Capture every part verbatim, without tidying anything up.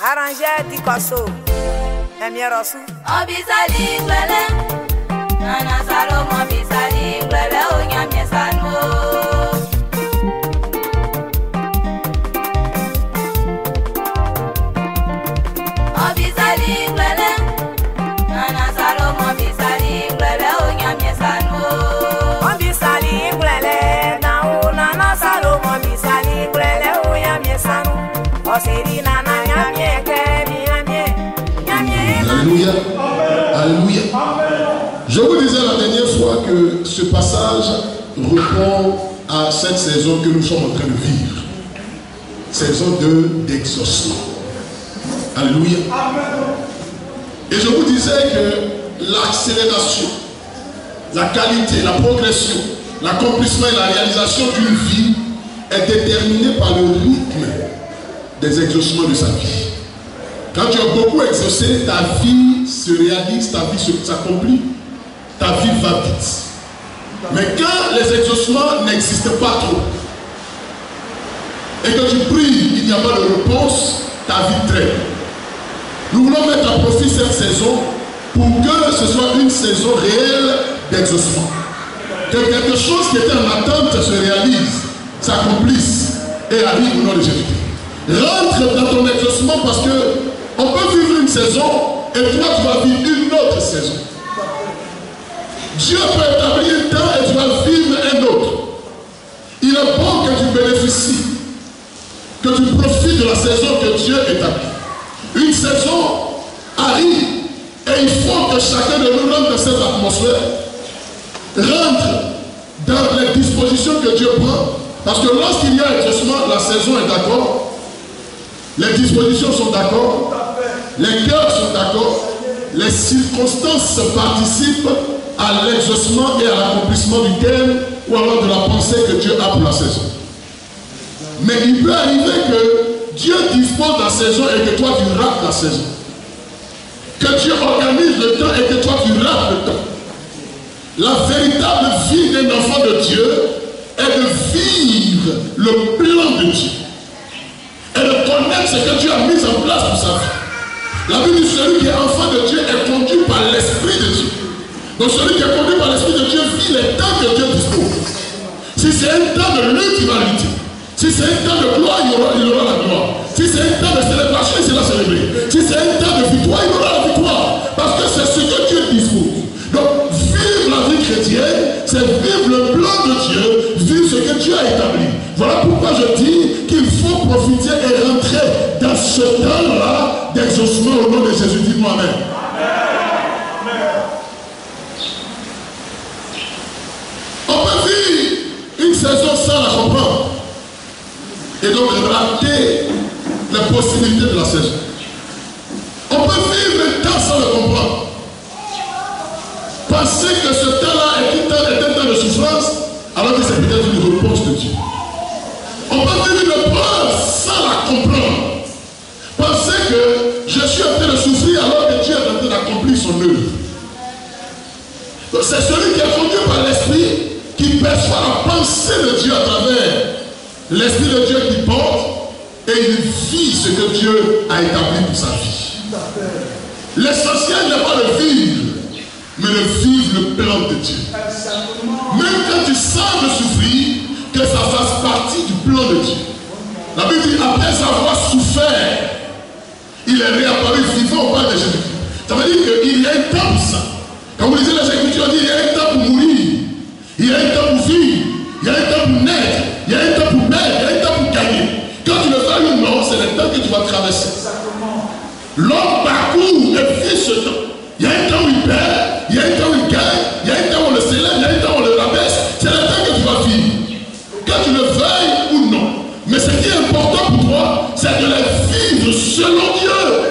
Arranger di koso. Emierosu. Obisali ngwele. Nana Salomo bisali ngwele onyamye sanu. Obisali ngwele. Nana Salomo bisali ngwele onyamye sanu. Obisali ngwele na u Nana Salomo bisali ngwele onyamye sanu. Osiri nana nyamye ke nyamye. Alléluia. Alléluia. Je vous disais la dernière fois que ce passage répond à cette saison que nous sommes en train de vivre. Saison de d'exaucement. Alléluia. Et je vous disais que l'accélération, la qualité, la progression, l'accomplissement et la réalisation d'une vie est déterminée par le rythme des exaucements de sa vie. Quand tu as beaucoup exaucé, ta vie se réalise, ta vie s'accomplit, ta vie va vite. Mais quand les exaucements n'existent pas trop, et que tu pries, il n'y a pas de réponse, ta vie traîne. Nous voulons mettre à profit cette saison pour que ce soit une saison réelle d'exaucement. Que quelque chose qui était en attente se réalise, s'accomplisse et arrive au nom de Jésus. Rentre dans ton exaucement parce que on peut vivre une saison et toi tu vas vivre une autre saison. Dieu peut établir un temps et tu vas vivre un autre. Il est bon que tu bénéficies, que tu profites de la saison que Dieu établit. Une saison arrive et il faut que chacun de nous rentre dans cette atmosphère, rentre dans les dispositions que Dieu prend. Parce que lorsqu'il y a exaucement, la saison est d'accord. Les dispositions sont d'accord, les cœurs sont d'accord, les circonstances participent à l'exaucement et à l'accomplissement du thème ou alors de la pensée que Dieu a pour la saison. Mais il peut arriver que Dieu dispose de la saison et que toi tu rates la saison. Que Dieu organise le temps et que toi tu rates le temps. La véritable vie d'un enfant de Dieu est de vivre le plan de Dieu. Et de connaître ce que Dieu a mis en place pour sa vie. La vie de celui qui est enfant de Dieu est conduit par l'Esprit de Dieu. Donc celui qui est conduit par l'Esprit de Dieu vit les temps que Dieu dispose. Si c'est un temps de lutte, il va lutter. Si c'est un temps de gloire, il aura, il aura la gloire. Si c'est un temps de célébration, il sera célébré. Si c'est un temps de victoire, il aura la victoire. Parce que c'est ce que Dieu dispose. Donc vivre la vie chrétienne, c'est vivre le plan de Dieu, vivre ce que Dieu a établi. Voilà pourquoi je dis qu'il faut profiter et rentrer dans ce temps-là d'exaucement au nom de Jésus. Dis-moi Amen. Amen. On peut vivre une saison sans la comprendre. Et donc rater les possibilités de la saison. On peut vivre un temps sans le comprendre. Penser que ce temps-là est un temps de souffrance, alors que c'est peut-être une réponse de Dieu. On peut vivre une preuve sans la comprendre. Penser que je suis en train de souffrir alors que Dieu est en train d'accomplir son œuvre. C'est celui qui est conduit par l'Esprit qui perçoit la pensée de Dieu à travers l'Esprit de Dieu qui porte et il vit ce que Dieu a établi pour sa vie. L'essentiel n'est pas de vivre, mais de vivre le plan de Dieu. Même quand tu sens de souffrir, que ça fasse partie du plan de Dieu. La Bible dit, après avoir souffert, il est réapparu vivant au bas de Jésus-Christ. Ça veut dire qu'il y a un temps pour ça. Quand vous lisez les Écritures, il y a un temps pour mourir, il y a un temps pour vivre, il y a un temps pour naître, il y a un temps pour perdre, il y a un temps pour gagner. Quand tu le fais ou non, c'est le temps que tu vas traverser. L'homme parcourt et vit ce temps. Il y a un temps où il perd, il y a un temps où il gagne, il y a un temps où on le célèbre, il y a un temps où on le rabaisse. C'est le temps que tu vas vivre. Que tu le veuilles ou non. Mais ce qui est important pour toi, c'est de les vivre selon Dieu.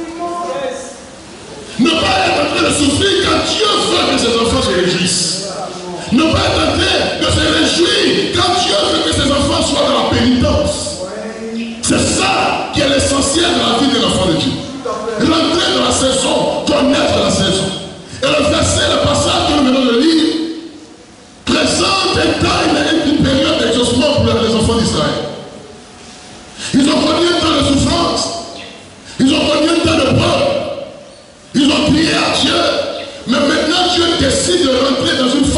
Ne pas être en train de souffrir quand Dieu veut que ses enfants se réjouissent. Ne pas être en train de se réjouir quand Dieu veut que ses enfants soient dans la pénitence. C'est ça qui est l'essentiel de la vie de l'enfant de Dieu. Rentrer dans la saison, connaître la saison. Et le verset, le passage que nous venons de lire, présente un temps, une période d'exaucement pour les enfants d'Israël. Ils ont connu un temps de souffrance. Ils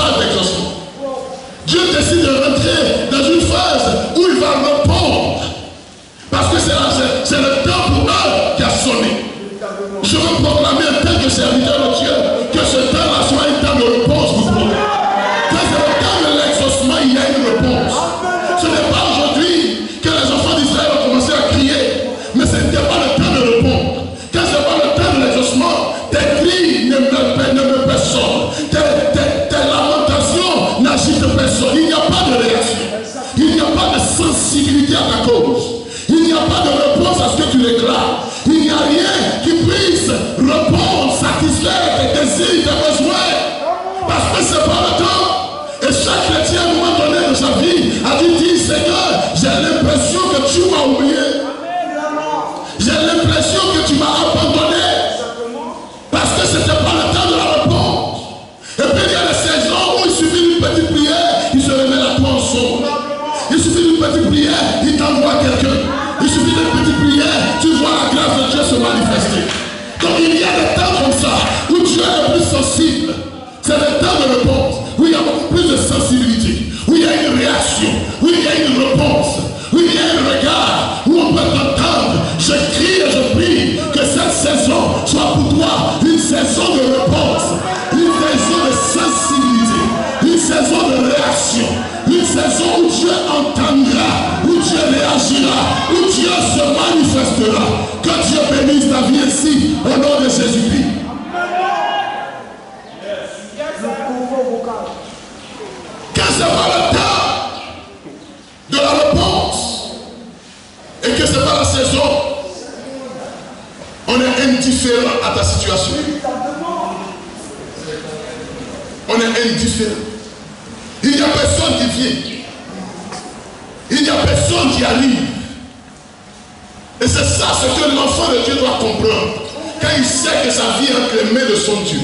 phase d'exaucement. Dieu décide de rentrer dans une phase où il va répondre. Parce que c'est le temps pour eux qui a sonné. Je veux proclamer en tant que serviteur de Dieu que ce temps-là soit un temps de réponse pour toi. Quand c'est le temps de l'exaucement, il y a une réponse. Ce n'est pas aujourd'hui que les enfants d'Israël ont commencé à crier, mais ce n'était pas le temps de répondre. Quand ce n'est pas le temps de l'exaucement, tes cris ne me personne, tes, tes, tes lamentations n'agitent personne. Il n'y a pas de réaction, il n'y a pas de sensibilité à ta cause, il n'y a pas de réponse à ce que tu réclames. Il n'y a rien qui puisse répondre, satisfaire tes désirs, tes besoins. Parce que ce n'est pas le temps. Et chaque chrétien, à un moment donné de sa vie, a dû dire, Seigneur, j'ai l'impression que tu m'as oublié. J'ai l'impression que tu m'as abandonné. Parce que ce n'était pas le temps de la réponse. Et puis il y a des saisons où il suffit d'une petite prière, il se révèle à toi en son. Il suffit d'une petite prière, il t'envoie quelqu'un. Il suffit d'une petite prière, tu vois la grâce de Dieu se manifester. Donc il y a des temps comme ça, où Dieu est le plus sensible. C'est le temps de réponse, où il y a beaucoup plus de sensibilité, où il y a une réaction, où il y a une réponse, où il y a un regard, où on peut t'entendre. Je crie et je prie que cette saison soit pour toi une saison de réponse, une saison de sensibilité, une saison de réaction, une saison où Dieu entendra, où Dieu réagira, où Dieu se manifestera. Que Dieu bénisse ta vie ici, au nom de Jésus-Christ. Quand c'est pas le temps de la réponse et que c'est pas la saison, on est indifférent à ta situation. On est indifférent. Il n'y a personne qui vient. Il n'y a personne qui arrive. Et c'est ça ce que l'enfant de Dieu doit comprendre. Quand il sait que sa vie est entre les mains de son Dieu.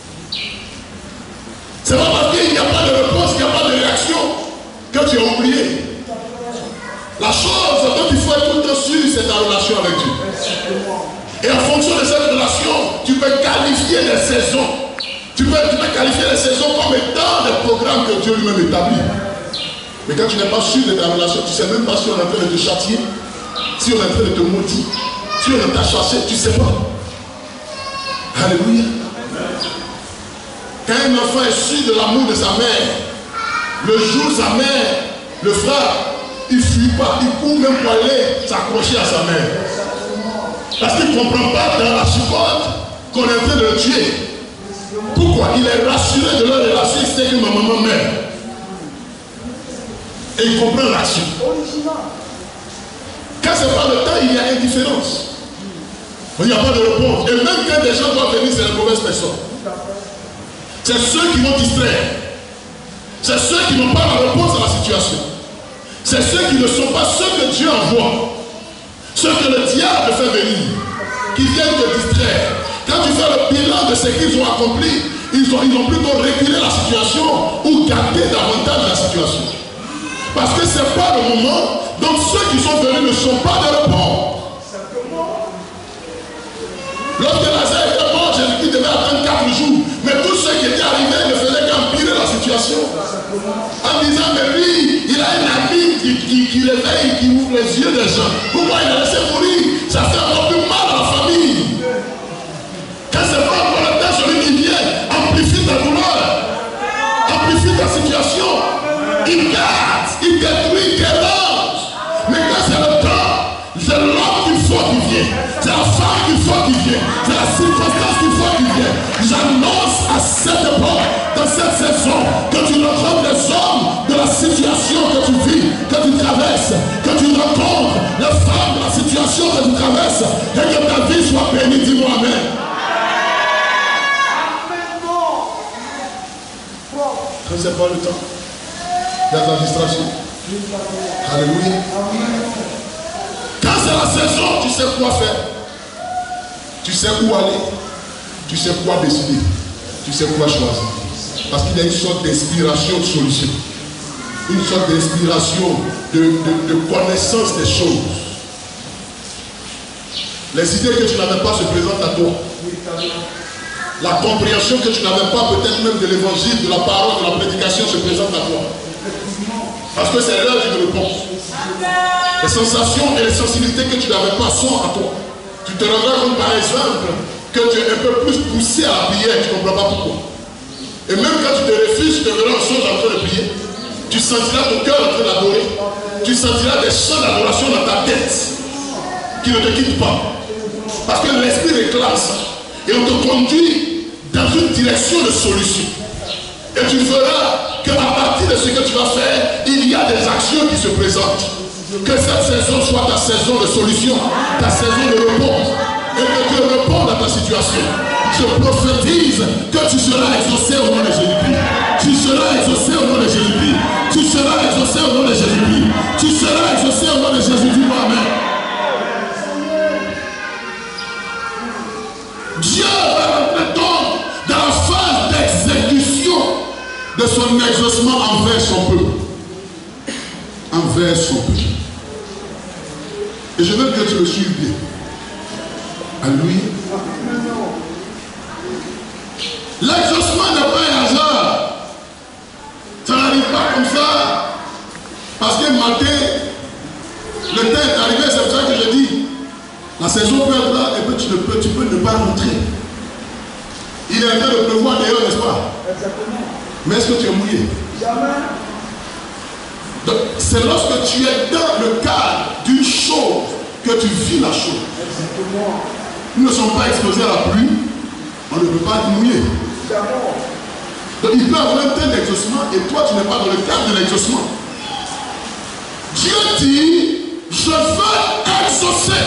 C'est pas parce qu'il n'y a pas de réponse, qu'il n'y a pas de réaction que tu as oublié. La chose dont il faut être tout le temps sûr, c'est ta relation avec Dieu. Et en fonction de cette relation, tu peux qualifier les saisons. Tu peux, tu peux qualifier les saisons comme étant des programmes que Dieu lui-même établit. Mais quand tu n'es pas sûr de ta relation, tu ne sais même pas si on est en train de te châtier, si on est en train de te maudire, si on t'a chassé, tu ne sais pas. Alléluia. Quand un enfant est sûr de l'amour de sa mère, le jour où sa mère le frappe, il ne fuit pas, il court même pour aller s'accrocher à sa mère. Parce qu'il ne comprend pas dans la supporte qu'on est en train de le tuer. Pourquoi? Il est rassuré de leur relation, il sait que ma maman meurt. Et il comprend l'action. Quand ce n'est pas le temps, il y a indifférence. Il n'y a pas de réponse. Et même quand des gens doivent venir, c'est les mauvaises personnes. C'est ceux qui vont distraire. C'est ceux qui n'ont pas la réponse à la situation. C'est ceux qui ne sont pas ceux que Dieu envoie. Ceux que le diable fait venir. Qui viennent te distraire. Quand tu fais le bilan de ce qu'ils ont accompli, ils ont, ils ont plutôt reculé la situation ou gardé davantage la situation. Parce que ce n'est pas le moment. Donc ceux qui sont venus ne sont pas de réponse. Lorsque Lazare était mort, Jésus-Christ devait attendre quatre jours. Mais tous ceux qui étaient arrivés ne faisaient qu'empirer la situation. En disant, mais lui, il a un ami qui, qui, qui réveille, qui ouvre les yeux des gens. Pourquoi il a laissé mourir? Ça fait encore plus mal à la famille. Quand c'est pas pour le temps, celui qui vient, amplifie ta douleur, amplifie ta situation. Il garde, il détruit, il dérange. Mais quand c'est le temps, c'est l'homme qu'il faut qu'il vienne. C'est la femme qu'il faut qu'il vienne. C'est la circonstance qu'il faut qu'il vienne. J'annonce à cette époque, dans cette saison, que tu rencontres les hommes de la situation que tu vis, que tu traverses, que tu rencontres les femmes de la situation que tu traverses, et que ta vie soit bénie. Dis-moi Amen. Quand c'est pas le temps, il y a de la distraction. Alléluia. Quand c'est la saison, tu sais quoi faire. Tu sais où aller. Tu sais quoi décider. Tu sais quoi choisir. Parce qu'il y a une sorte d'inspiration de solution. Une sorte d'inspiration de, de, de connaissance des choses. Les idées que tu n'avais pas se présentent à toi. La compréhension que tu n'avais pas peut-être même de l'évangile, de la parole, de la prédication se présente à toi. Parce que c'est l'heure d'une réponse. Les sensations et les sensibilités que tu n'avais pas sont à toi. Tu te rendras compte par exemple que tu es un peu plus poussé à la prière, tu ne comprends pas pourquoi. Et même quand tu te refuses, tu te verras en songe en train de prier. Tu sentiras ton cœur en train d'adorer. Tu sentiras des chants d'adoration dans ta tête qui ne te quittent pas. Parce que l'esprit réclame ça. Et on te conduit dans une direction de solution. Et tu verras qu'à partir de ce que tu vas faire, il y a des actions qui se présentent. Que cette saison soit ta saison de solution, ta saison de réponse. Et que tu répondes à ta situation. Je prophétise que tu seras exaucé au nom de Jésus-Christ. Tu seras exaucé au nom de Jésus-Christ. Tu seras exaucé au nom de Jésus-Christ. Tu seras exaucé au nom de Jésus-Christ. Amen. Dieu va rentrer donc dans la phase d'exécution de son exaucement envers son peuple. Envers son peuple. Et je veux que tu le suives bien. Alléluia. L'exaucement n'est pas un hasard. Ça n'arrive pas comme ça. Parce que matin, le temps est arrivé, c'est pour ça que je dis. La saison peut être là et puis tu, ne peux, tu peux ne pas rentrer. Il est en train de pleuvoir d'ailleurs, n'est-ce pas? Exactement. Mais est-ce que tu es mouillé? Jamais. Donc, c'est lorsque tu es dans le cadre d'une chose que tu vis la chose. Exactement. Nous ne sommes pas exposés à la pluie, on ne peut pas être mouillé. Donc il peut avoir un tel exaucement et toi tu n'es pas dans le cadre de l'exaucement. Dieu dit, je veux exaucer.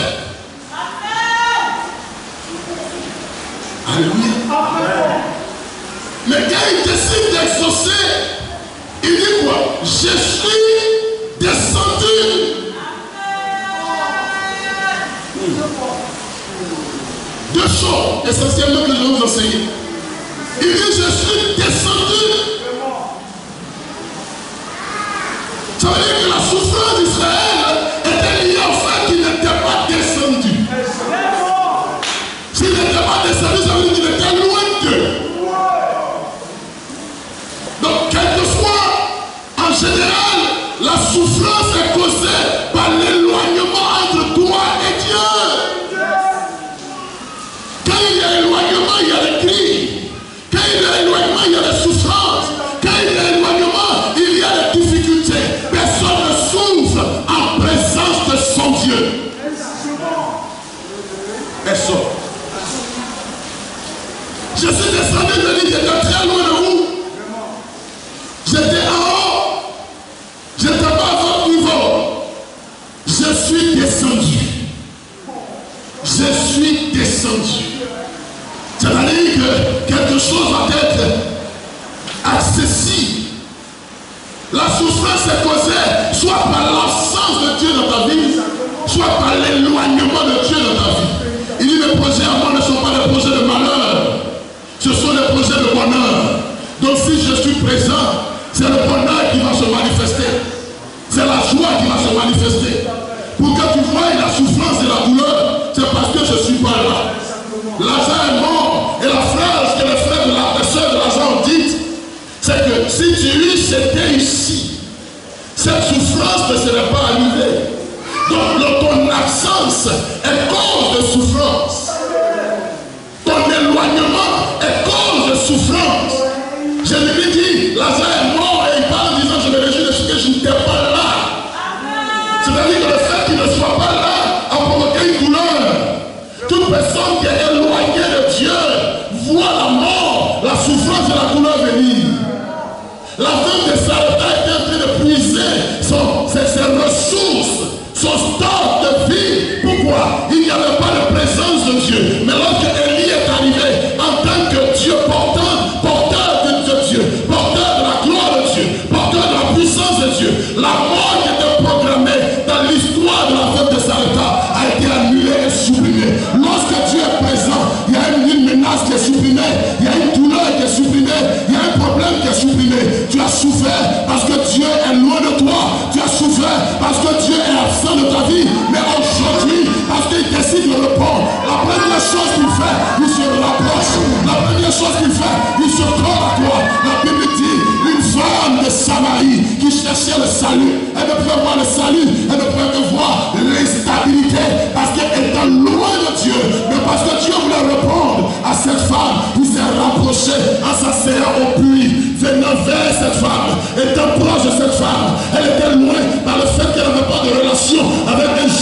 Alléluia. Amen. Mais quand il décide d'exaucer, il dit quoi? Je suis descendu. Deux choses essentiellement que je vais vous enseigner. Il dit, je suis descendu. Ça veut dire que la souffrance d'Israël était liée au fait qu'il n'était pas descendu. S'il n'était pas descendu, ça veut dire qu'il était loin d'eux. Donc, quelquefois, en général, la souffrance est causée par l'éloignement entre toi et Dieu. Quand il y a éloignement, il y a des cris. Quand il y a éloignement, il y a des souffrances. Quand il y a éloignement, il y a des difficultés. Personne ne souffre en présence de son Dieu. Personne. Je suis descendu de l'île, j'étais très loin de vous. J'étais en haut. Je n'étais pas à votre niveau. Je suis descendu. Je suis descendu. C'est-à-dire que quelque chose va être accessible. La souffrance est causée soit par l'absence de Dieu dans ta vie, soit par l'éloignement de Dieu dans ta vie. Il dit les projets à moi ne sont pas des projets de malheur, ce sont des projets de bonheur. Donc si je suis présent, c'est le bonheur qui va se manifester. C'est la joie qui va se manifester. Pour que tu vois la souffrance et la douleur, c'est parce que je ne suis pas là. Lazare est mort. Et la phrase que les frères de la, les sœurs de Lazare ont dite, c'est que si tu eusses été ici, cette souffrance ne serait pas arrivée. Donc le, ton absence est cause de souffrance. Ton éloignement est cause de souffrance. Je lui dis, Lazare est mort et il parle en disant, je me réjouis de ce que je n'étais pas là. C'est-à-dire que le fait qu'il ne soit pas là a provoqué une douleur. Toute personne qui est éloignée de Dieu voit la mort, la souffrance et la douleur venir. La femme de Sarepta était en train de puiser son, ses, ses ressources, son stock de vie. Pourquoi? Il n'y avait pas de présence de Dieu. Mais lorsque Élie est arrivé en tant que Dieu porteur, porteur de, de Dieu, porteur de la gloire de Dieu, porteur de la puissance de Dieu, la mort qui était programmée dans l'histoire de la femme de Sarepta a été annulée et supprimée. Lorsque Dieu est présent, il y a une, une menace qui est supprimée, il y a une douleur qui est supprimée, il y a un problème qui est supprimé. Tu as souffert parce que Dieu est loin de toi. Tu as souffert parce que Dieu est absent de ta vie. Mais aujourd'hui, parce qu'il décide de répondre, la première chose qu'il fait, il se rapproche. La première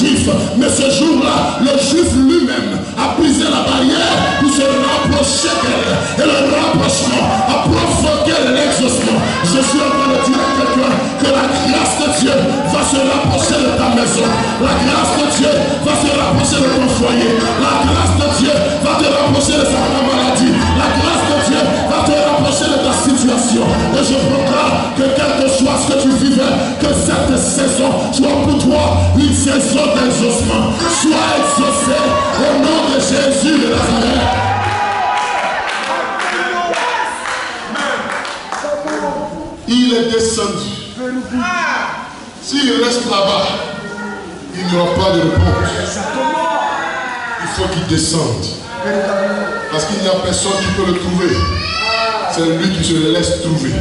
juif. Mais ce jour-là, le juif lui-même a brisé la barrière pour se rapprocher d'elle. Et le rapprochement a provoqué l'exaucement. Je suis en train de dire à quelqu'un que la grâce de Dieu va se rapprocher de ta maison. La grâce de Dieu va se rapprocher de ton foyer. La grâce de Dieu va te rapprocher de ta maladie. La grâce de Dieu va te rapprocher de ta situation. Et je proclame que quel que soit ce que tu vivais, que cette saison soit pour toi une saison d'exaucement. Sois exaucé au nom de Jésus de Nazareth. Il est descendu. S'il reste là-bas, il n'y aura pas de réponse. Il faut qu'il descende. Parce qu'il n'y a personne qui peut le trouver. C'est lui qui se laisse trouver.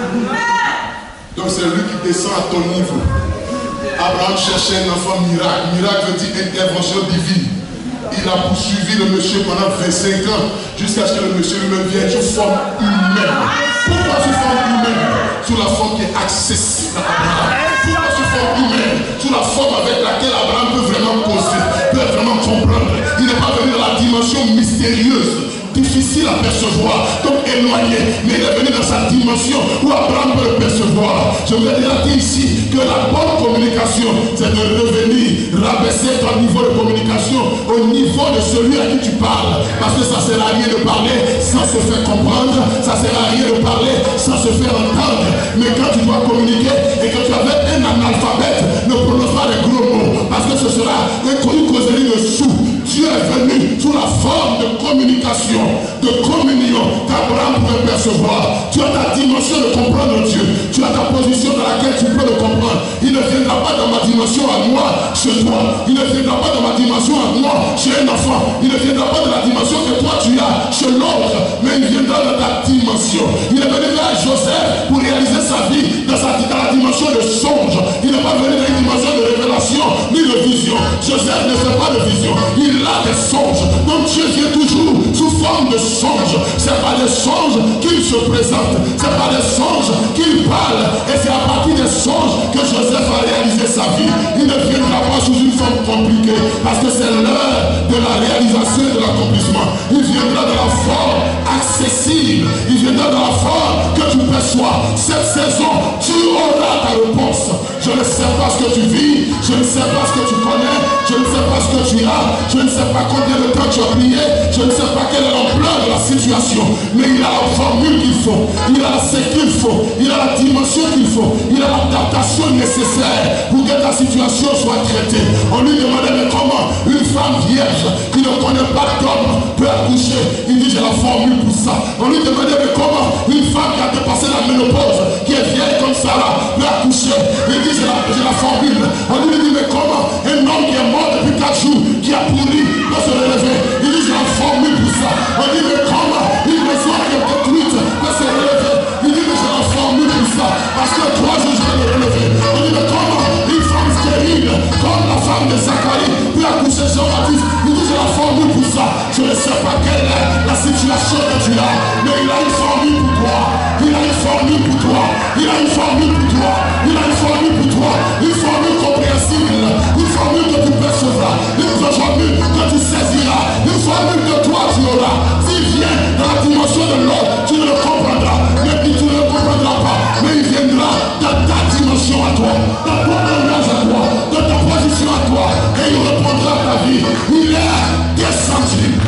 Donc c'est lui qui descend à ton niveau. Abraham cherchait un enfant miracle. Miracle veut dire intervention divine. Il a poursuivi le monsieur pendant vingt-cinq ans jusqu'à ce que le monsieur lui-même vienne sous forme humaine. Pourquoi sous forme humaine? Sous la forme qui est accessible à Abraham. Pourquoi sous forme humaine? Sous la forme avec laquelle Abraham peut vraiment causer, peut vraiment comprendre. Il n'est pas venu dans la dimension mystérieuse, difficile à percevoir, donc éloigné, mais il est venu dans sa dimension où Abraham peut le percevoir. Je vous ai déjà dit ici que la bonne communication, c'est de revenir, rabaisser ton niveau de communication au niveau de celui à qui tu parles, parce que ça ne sert à rien de parler sans se faire comprendre, ça ne sert à rien de parler sans se faire entendre. Mais quand tu dois communiquer et que tu avais un analphabète, ne prononce pas les gros mots, parce que ce sera une causerie de sous. Dieu est venu sous la forme de communication, de communion qu'Abraham pouvait percevoir. Tu as ta dimension de comprendre Dieu. Tu as ta position dans laquelle tu peux le comprendre. Il ne viendra pas dans ma dimension à moi, chez toi. Il ne viendra pas dans ma dimension à moi, chez un enfant. Il ne viendra pas dans la dimension que toi tu as chez l'autre. Mais il viendra dans ta dimension. Il est venu vers Joseph pour réaliser sa vie dans, sa, dans la dimension de songe. Il n'est pas venu dans une dimension de révélation ni de vision. Joseph ne fait pas de vision. Il a des songes. Donc Dieu vient toujours sous forme de songes. Ce n'est pas des songes qu'il se présente. Ce n'est pas des songes qu'il parle. Et c'est à partir des songes que Joseph a réalisé sa vie. Il ne viendra pas sous une forme compliquée. Parce que c'est l'heure de la réalisation et de l'accomplissement. Il viendra dans la forme accessible. Il viendra dans la forme que tu perçois. Cette saison, tu auras ta réponse. Je ne sais pas ce que tu vis. Je ne sais pas ce que tu connais. Je ne sais pas ce que tu as. Je ne sais pas combien de temps tu as prié. Je ne sais pas quelle est l'ampleur de la situation. Mais il a la formule qu'il faut. Il a ce qu'il faut. Il a la dimension qu'il faut. Il a l'adaptation nécessaire pour que ta situation soit traitée. On lui demandait mais comment une femme vierge qui ne connaît pas d'homme peut accoucher. Il dit j'ai la formule pour ça. On lui demandait mais comment une femme qui a dépassé la ménopause, qui est vieille comme Sarah, peut accoucher. Il dit j'ai la, j'ai la formule. On lui dit mais comment un homme qui est mort depuis quatre jours, qui a pourri, peut se relever. Il dit j'ai la formule pour ça. On dit mais comment une maison qui est détruite peut se relever. Il dit mais j'ai la formule pour ça. Parce que trois jours je vais me relever. On dit mais comment une femme stérile, comme la femme de Zacharie, peut accoucher Jean-Baptiste. Il dit j'ai la formule pour ça. Je ne sais pas quelle est la situation que tu as, mais il a une formule pour toi. Il a une formule pour toi. Il a une formule pour toi. Il a une formule pour toi. Une formule compréhensible. Une formule que tu percevras. Une formule que tu saisiras. Une formule que toi tu auras. S'il vient dans la dimension de l'autre, tu ne le comprendras. Mais puis tu ne le comprendras pas. Mais il viendra dans ta dimension à toi. Dans ton langage à toi. Dans ta position à toi. Et il répondra à ta vie. Il est descendu.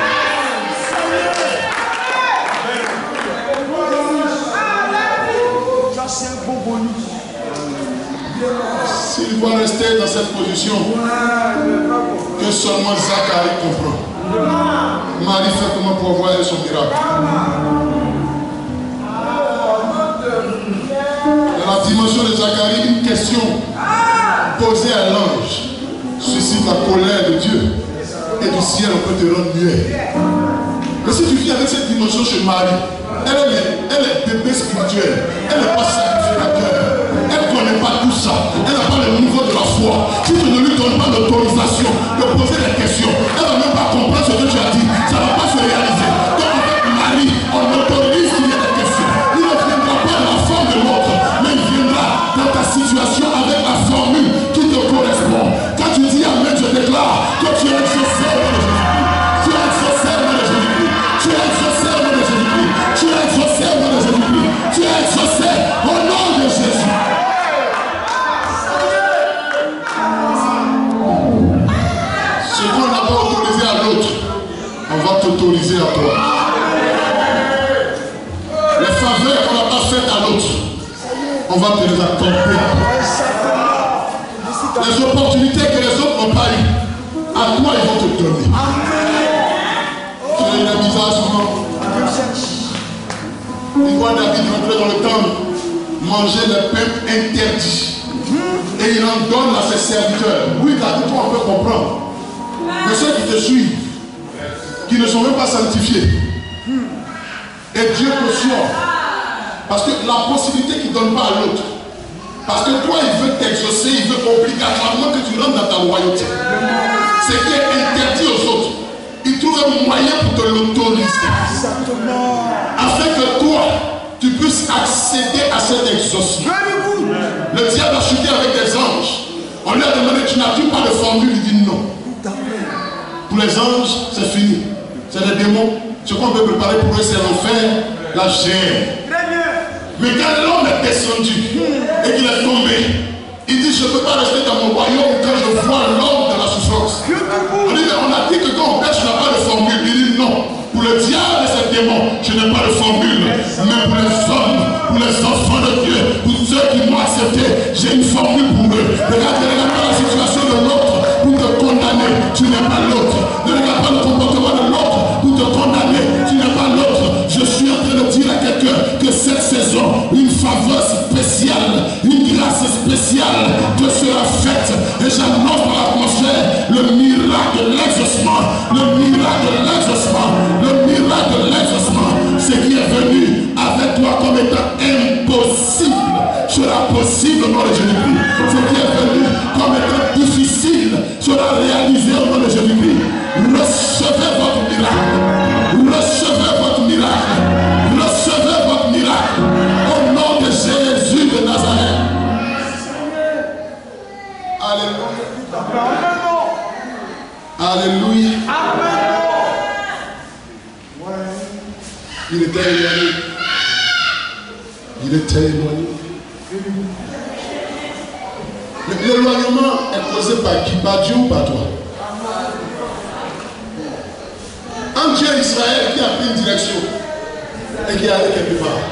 S'il doit rester dans cette position, que seulement Zacharie comprend. Marie fait comment pour voir son miracle. Dans la dimension de Zacharie, une question posée à l'ange suscite la colère de Dieu. Et du ciel, on peut te rendre muet. Mais si tu vis avec cette dimension chez Marie, elle est, elle est bébé spirituel. Elle n'est pas sacrificateur. Elle ne connaît pas tout ça. Elle n'a pas le niveau de la foi. Si tu ne lui donnes pas l'autorisation de poser des questions, elle ne va même pas comprendre ce que tu as dit. Ça ne va pas se réaliser. Donc avec Marie, on autorise qu'il y ait des questions. Il ne viendra pas dans la forme de l'autre, mais il viendra dans ta situation avec la formule qui te correspond. Quand tu dis à autoriser à toi. Les faveurs qu'on n'a pas faites à l'autre, on va te les accorder. Les opportunités que les autres n'ont pas eues, à toi ils vont te donner. Tu as une visage souvent. Il voit David rentrer dans le temple, manger le pain interdit. Et il en donne à ses serviteurs. Oui, David, toi on peut comprendre. Mais ceux qui te suivent, qui ne sont même pas sanctifiés, et Dieu te sort. Parce que la possibilité qu'il ne donne pas à l'autre, parce que toi il veut t'exaucer, il veut obligatoirement que tu rentres dans ta royauté. Ce qui est interdit aux autres, il trouve un moyen pour te l'autoriser. Afin que toi, tu puisses accéder à cet exaucement. Le diable a chuté avec des anges. On lui a demandé, tu n'as-tu pas de formule? Il dit non. Pour les anges, c'est fini. C'est les démons. Ce qu'on peut préparer pour eux, c'est l'enfer, la chair. Mais quand l'homme est descendu et qu'il est tombé, il dit, je ne peux pas rester dans mon royaume quand je vois l'homme de la souffrance. On dit, on a dit que quand on pêche, tu n'as pas de formule. Il dit non. Pour le diable et ses démons, je n'ai pas de formule. Mais pour les hommes, pour les enfants de Dieu, pour ceux qui m'ont accepté, j'ai une formule pour eux. Regarde, ne regarde pas la situation de l'autre pour te condamner. Tu n'es pas l'autre. Ne regarde pas le comportement de l'autre pour te condamner. Tu n'es pas l'autre. Je suis en train de dire à quelqu'un que cette saison, une faveur spéciale, une grâce spéciale te sera faite. Et j'annonce dans l'atmosphère le miracle de l'exaucement. Le miracle de l'exaucement. Le miracle de l'exaucement. Ce qui est venu avec toi comme étant impossible sera possible au nom de Jésus-Christ. Ce qui est venu comme étant difficile sera réalisé au nom de Jésus-Christ. Recevez votre miracle. Recevez votre miracle. Recevez votre miracle. Au nom de Jésus de Nazareth. Alléluia. Alléluia. Il était éloigné. Il était éloigné. L'éloignement est causé par qui? Par Dieu ou par toi? Un Dieu Israël qui a pris une direction et qui est allé quelque part.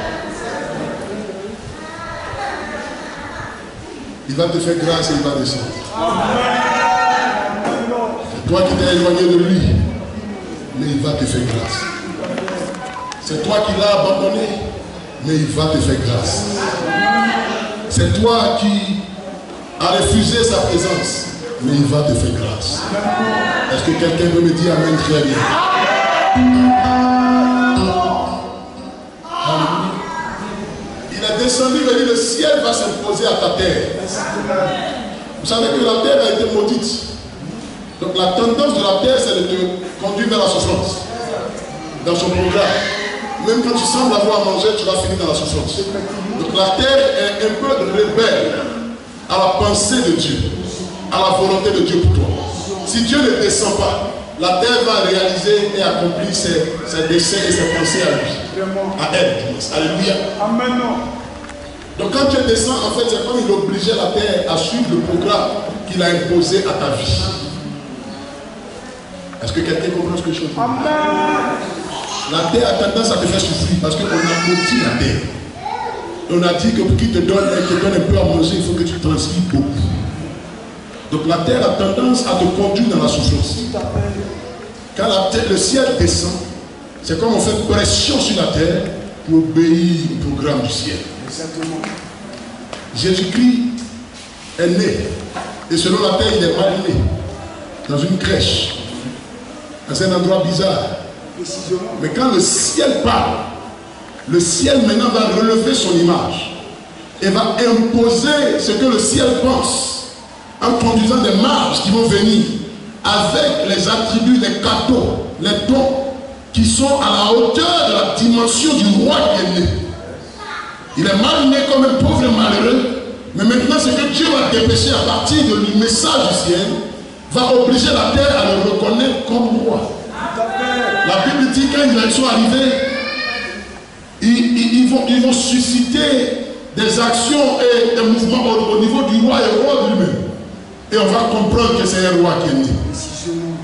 Il va te faire grâce et il va descendre. C'est toi qui t'es éloigné de lui, mais il va te faire grâce. C'est toi qui l'as abandonné, mais il va te faire grâce. C'est toi qui as refusé sa présence, mais il va te faire grâce. Est-ce que quelqu'un veut me dire amen très bien? Il est descendu, il dit le ciel va s'imposer à ta terre. Vous savez que la terre a été maudite. Donc la tendance de la terre, c'est de te conduire vers la souffrance. Dans son programme. Même quand tu sembles avoir à manger, tu vas finir dans la souffrance. Donc la terre est un peu rebelle à la pensée de Dieu, à la volonté de Dieu pour toi. Si Dieu ne descend pas, la terre va réaliser et accomplir ses, ses desseins et ses pensées à lui. À elle. Alléluia. Amen. Donc quand Dieu descend, en fait, c'est comme il obligeait la terre à suivre le programme qu'il a imposé à ta vie. Est-ce que quelqu'un comprend ce que je dis? Amen. La terre a tendance à te faire souffrir parce qu'on a maudit la terre. On a dit que pour qu'il te donne, te donne un peu à manger, il faut que tu transcrives beaucoup. Donc la terre a tendance à te conduire dans la souffrance. Quand la terre, le ciel descend, c'est comme on fait pression sur la terre pour obéir au programme du ciel. Jésus-Christ est né. Et selon la terre, il est mal né. Dans une crèche. Dans un endroit bizarre. Mais quand le ciel parle, le ciel maintenant va relever son image et va imposer ce que le ciel pense en conduisant des marges qui vont venir avec les attributs, les cadeaux, les dons qui sont à la hauteur de la dimension du roi qui est né. Il est mal né comme un pauvre malheureux, mais maintenant ce que Dieu va dépêcher à partir du message du ciel va obliger la terre à le reconnaître comme roi. La Bible dit quand ils sont arrivés, ils, ils, ils, vont, ils vont susciter des actions et des mouvements au, au niveau du roi et roi lui-même. Et on va comprendre que c'est un roi qui est né.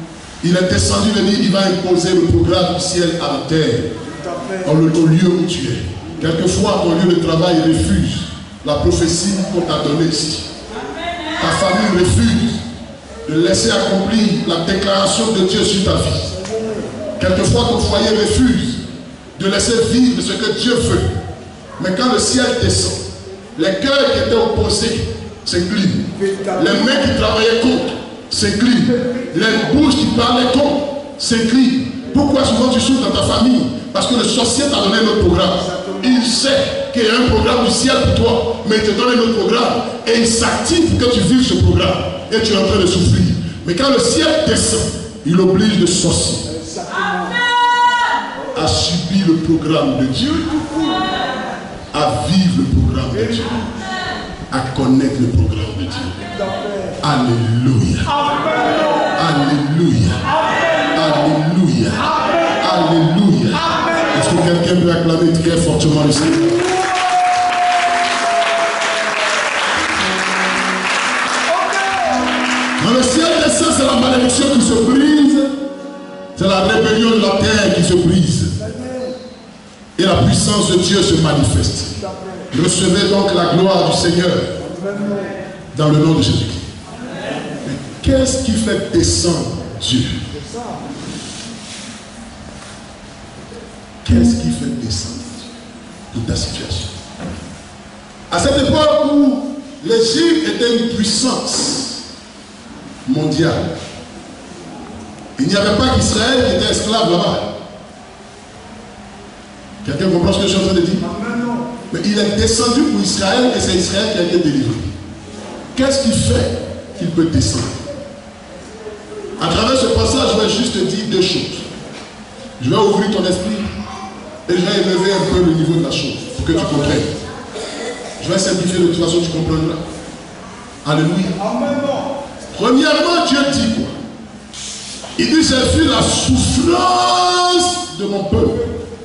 Il est descendu, il dit, il va imposer le programme du ciel à la terre, au lieu où tu es. Quelquefois, ton lieu de travail refuse la prophétie qu'on t'a donnée ici. Ta famille refuse de laisser accomplir la déclaration de Dieu sur ta vie. Quelquefois, ton foyer refuse de laisser vivre ce que Dieu veut. Mais quand le ciel descend, les cœurs qui étaient opposés s'inclinent. Les mains qui travaillaient contre s'inclinent. Les bouches qui parlaient contre s'inclinent. Pourquoi souvent tu souffres dans ta famille? Parce que le sorcier t'a donné notre programme. Il sait qu'il y a un programme du ciel pour toi, mais il te donne un autre programme et il s'active pour que tu vives ce programme. Et tu es en train de souffrir. Mais quand le ciel descend, il oblige le sorcier à subir le programme de Dieu, à vivre le programme de Dieu, à connaître le programme de Dieu. Alléluia. Alléluia. Alléluia. Alléluia. Est-ce que quelqu'un peut acclamer très fortement le Seigneur? Dans le ciel descend, c'est la malédiction qui se brise. C'est la rébellion de la terre qui se brise. Et la puissance de Dieu se manifeste. Recevez donc la gloire du Seigneur dans le nom de Jésus-Christ. Mais qu'est-ce qui fait descendre Dieu? Qu'est-ce qui fait descendre Dieu dans ta situation? À cette époque où l'Égypte était une puissance mondiale, il n'y avait pas qu'Israël qui était esclave là-bas. Quelqu'un comprend ce que je suis en train de dire? Mais il est descendu pour Israël et c'est Israël qui a été délivré. Qu'est-ce qui fait qu'il peut descendre? À travers ce passage, je vais juste te dire deux choses. Je vais ouvrir ton esprit et je vais élever un peu le niveau de la chose pour que tu comprennes. Je vais simplifier de toute façon, tu comprendras. Alléluia. Premièrement, Dieu dit quoi? Il dit, j'ai vu la souffrance de mon peuple.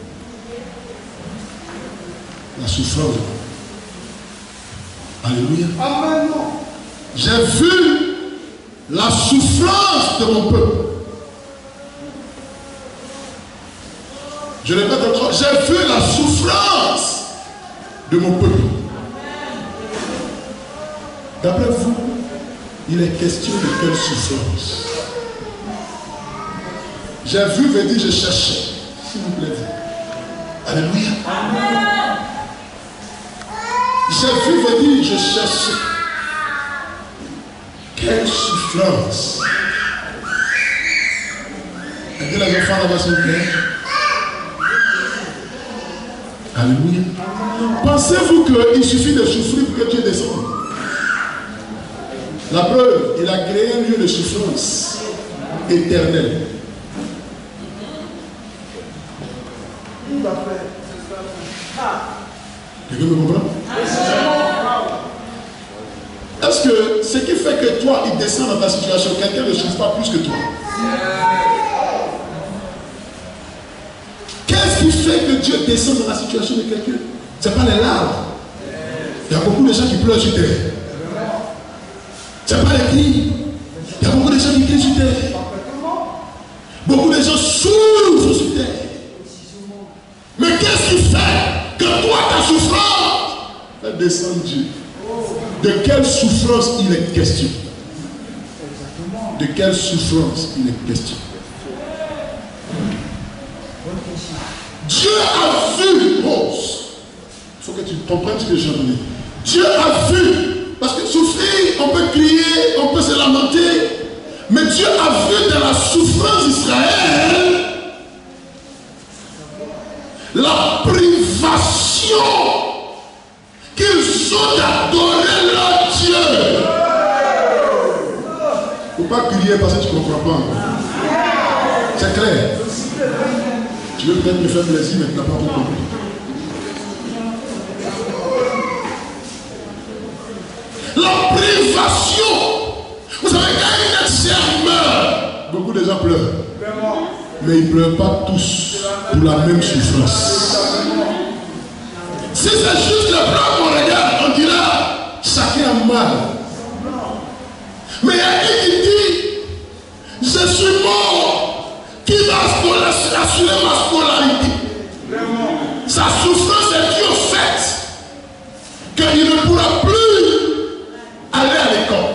La souffrance de mon peuple. Alléluia. Amen. J'ai vu la souffrance de mon peuple. Je répète encore, j'ai vu la souffrance de mon peuple. D'après vous, il est question de quelle souffrance? J'ai vu veut dire je cherchais. S'il vous plaît. Alléluia. Amen. J'ai vu veut dire je cherchais. Quelle souffrance. Est-ce que les enfants là-bas sont clairs? Alléluia. Pensez-vous qu'il suffit de souffrir pour que Dieu descende? La preuve, il a créé un lieu de souffrance éternelle. Quelqu'un me comprend? Est-ce que ce qui fait que toi, il descend dans ta situation, quelqu'un ne souffre pas plus que toi? Qu'est-ce qui fait que Dieu descend dans la situation de quelqu'un? Ce n'est pas les larmes. Il y a beaucoup de gens qui pleurent sur terre. Ce n'est pas les cris. Il y a beaucoup de gens qui crient sur terre. Beaucoup de gens souffrent sur terre. Mais qu'est-ce qui fait que toi, ta souffrance fait descendre Dieu? De quelle souffrance il est question? De quelle souffrance il est question? Dieu a vu, Rose. Il faut que tu comprennes ce que j'ai donné. Dieu a vu. Parce que souffrir, on peut crier, on peut se lamenter. Mais Dieu a vu dans la souffrance d'Israël la privation qu'ils ont d'adorer leur Dieu. Il ne faut pas crier parce que tu ne comprends pas. C'est clair. Tu veux peut-être me faire plaisir, mais tu n'as pas tout compris. La privation. Vous savez, quand un être meurt, beaucoup de gens pleurent. Mais ils ne pleurent pas tous pour la même souffrance. Si c'est juste le pleurs qu'on regarde, on dira chacun a mal. Mais il y a un qui dit je suis mort assurer ma scolarité. Sa souffrance est due au fait qu'il ne pourra plus aller à l'école.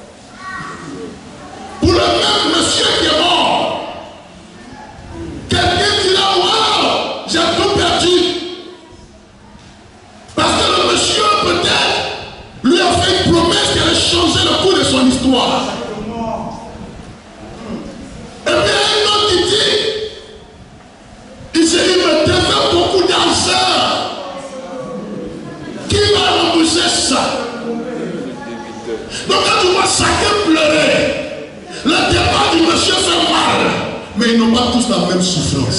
Pour le même monsieur qui est mort, quelqu'un dira, waouh, j'ai tout perdu. Parce que le monsieur peut-être lui a fait une promesse qui allait changer le cours de son histoire. Et puis un autre qui dit, il s'est dit, me devait beaucoup d'argent. Qui va rembourser ça? Donc quand tu vois chacun pleurer, le départ du monsieur fait mal, mais ils n'ont pas tous la même souffrance.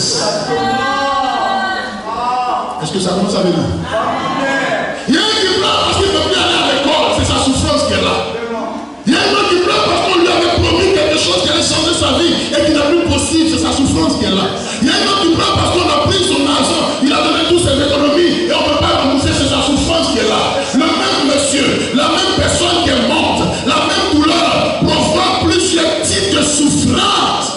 Est-ce que ça commence à venir? Il y a un qui pleure parce qu'il ne peut plus aller à l'école, c'est sa souffrance qui est là. Il y a un autre qui pleure parce qu'on lui avait promis quelque chose qui allait changer sa vie et qui n'est plus possible, c'est sa souffrance qui est là. Il y a un autre qui pleure parce qu'on a pris son argent, il a donné toutes ses économies et on ne peut pas rembourser, c'est sa souffrance qui est là. Le même monsieur, la même personne qui est morte, la même douleur provoque plusieurs types de souffrance.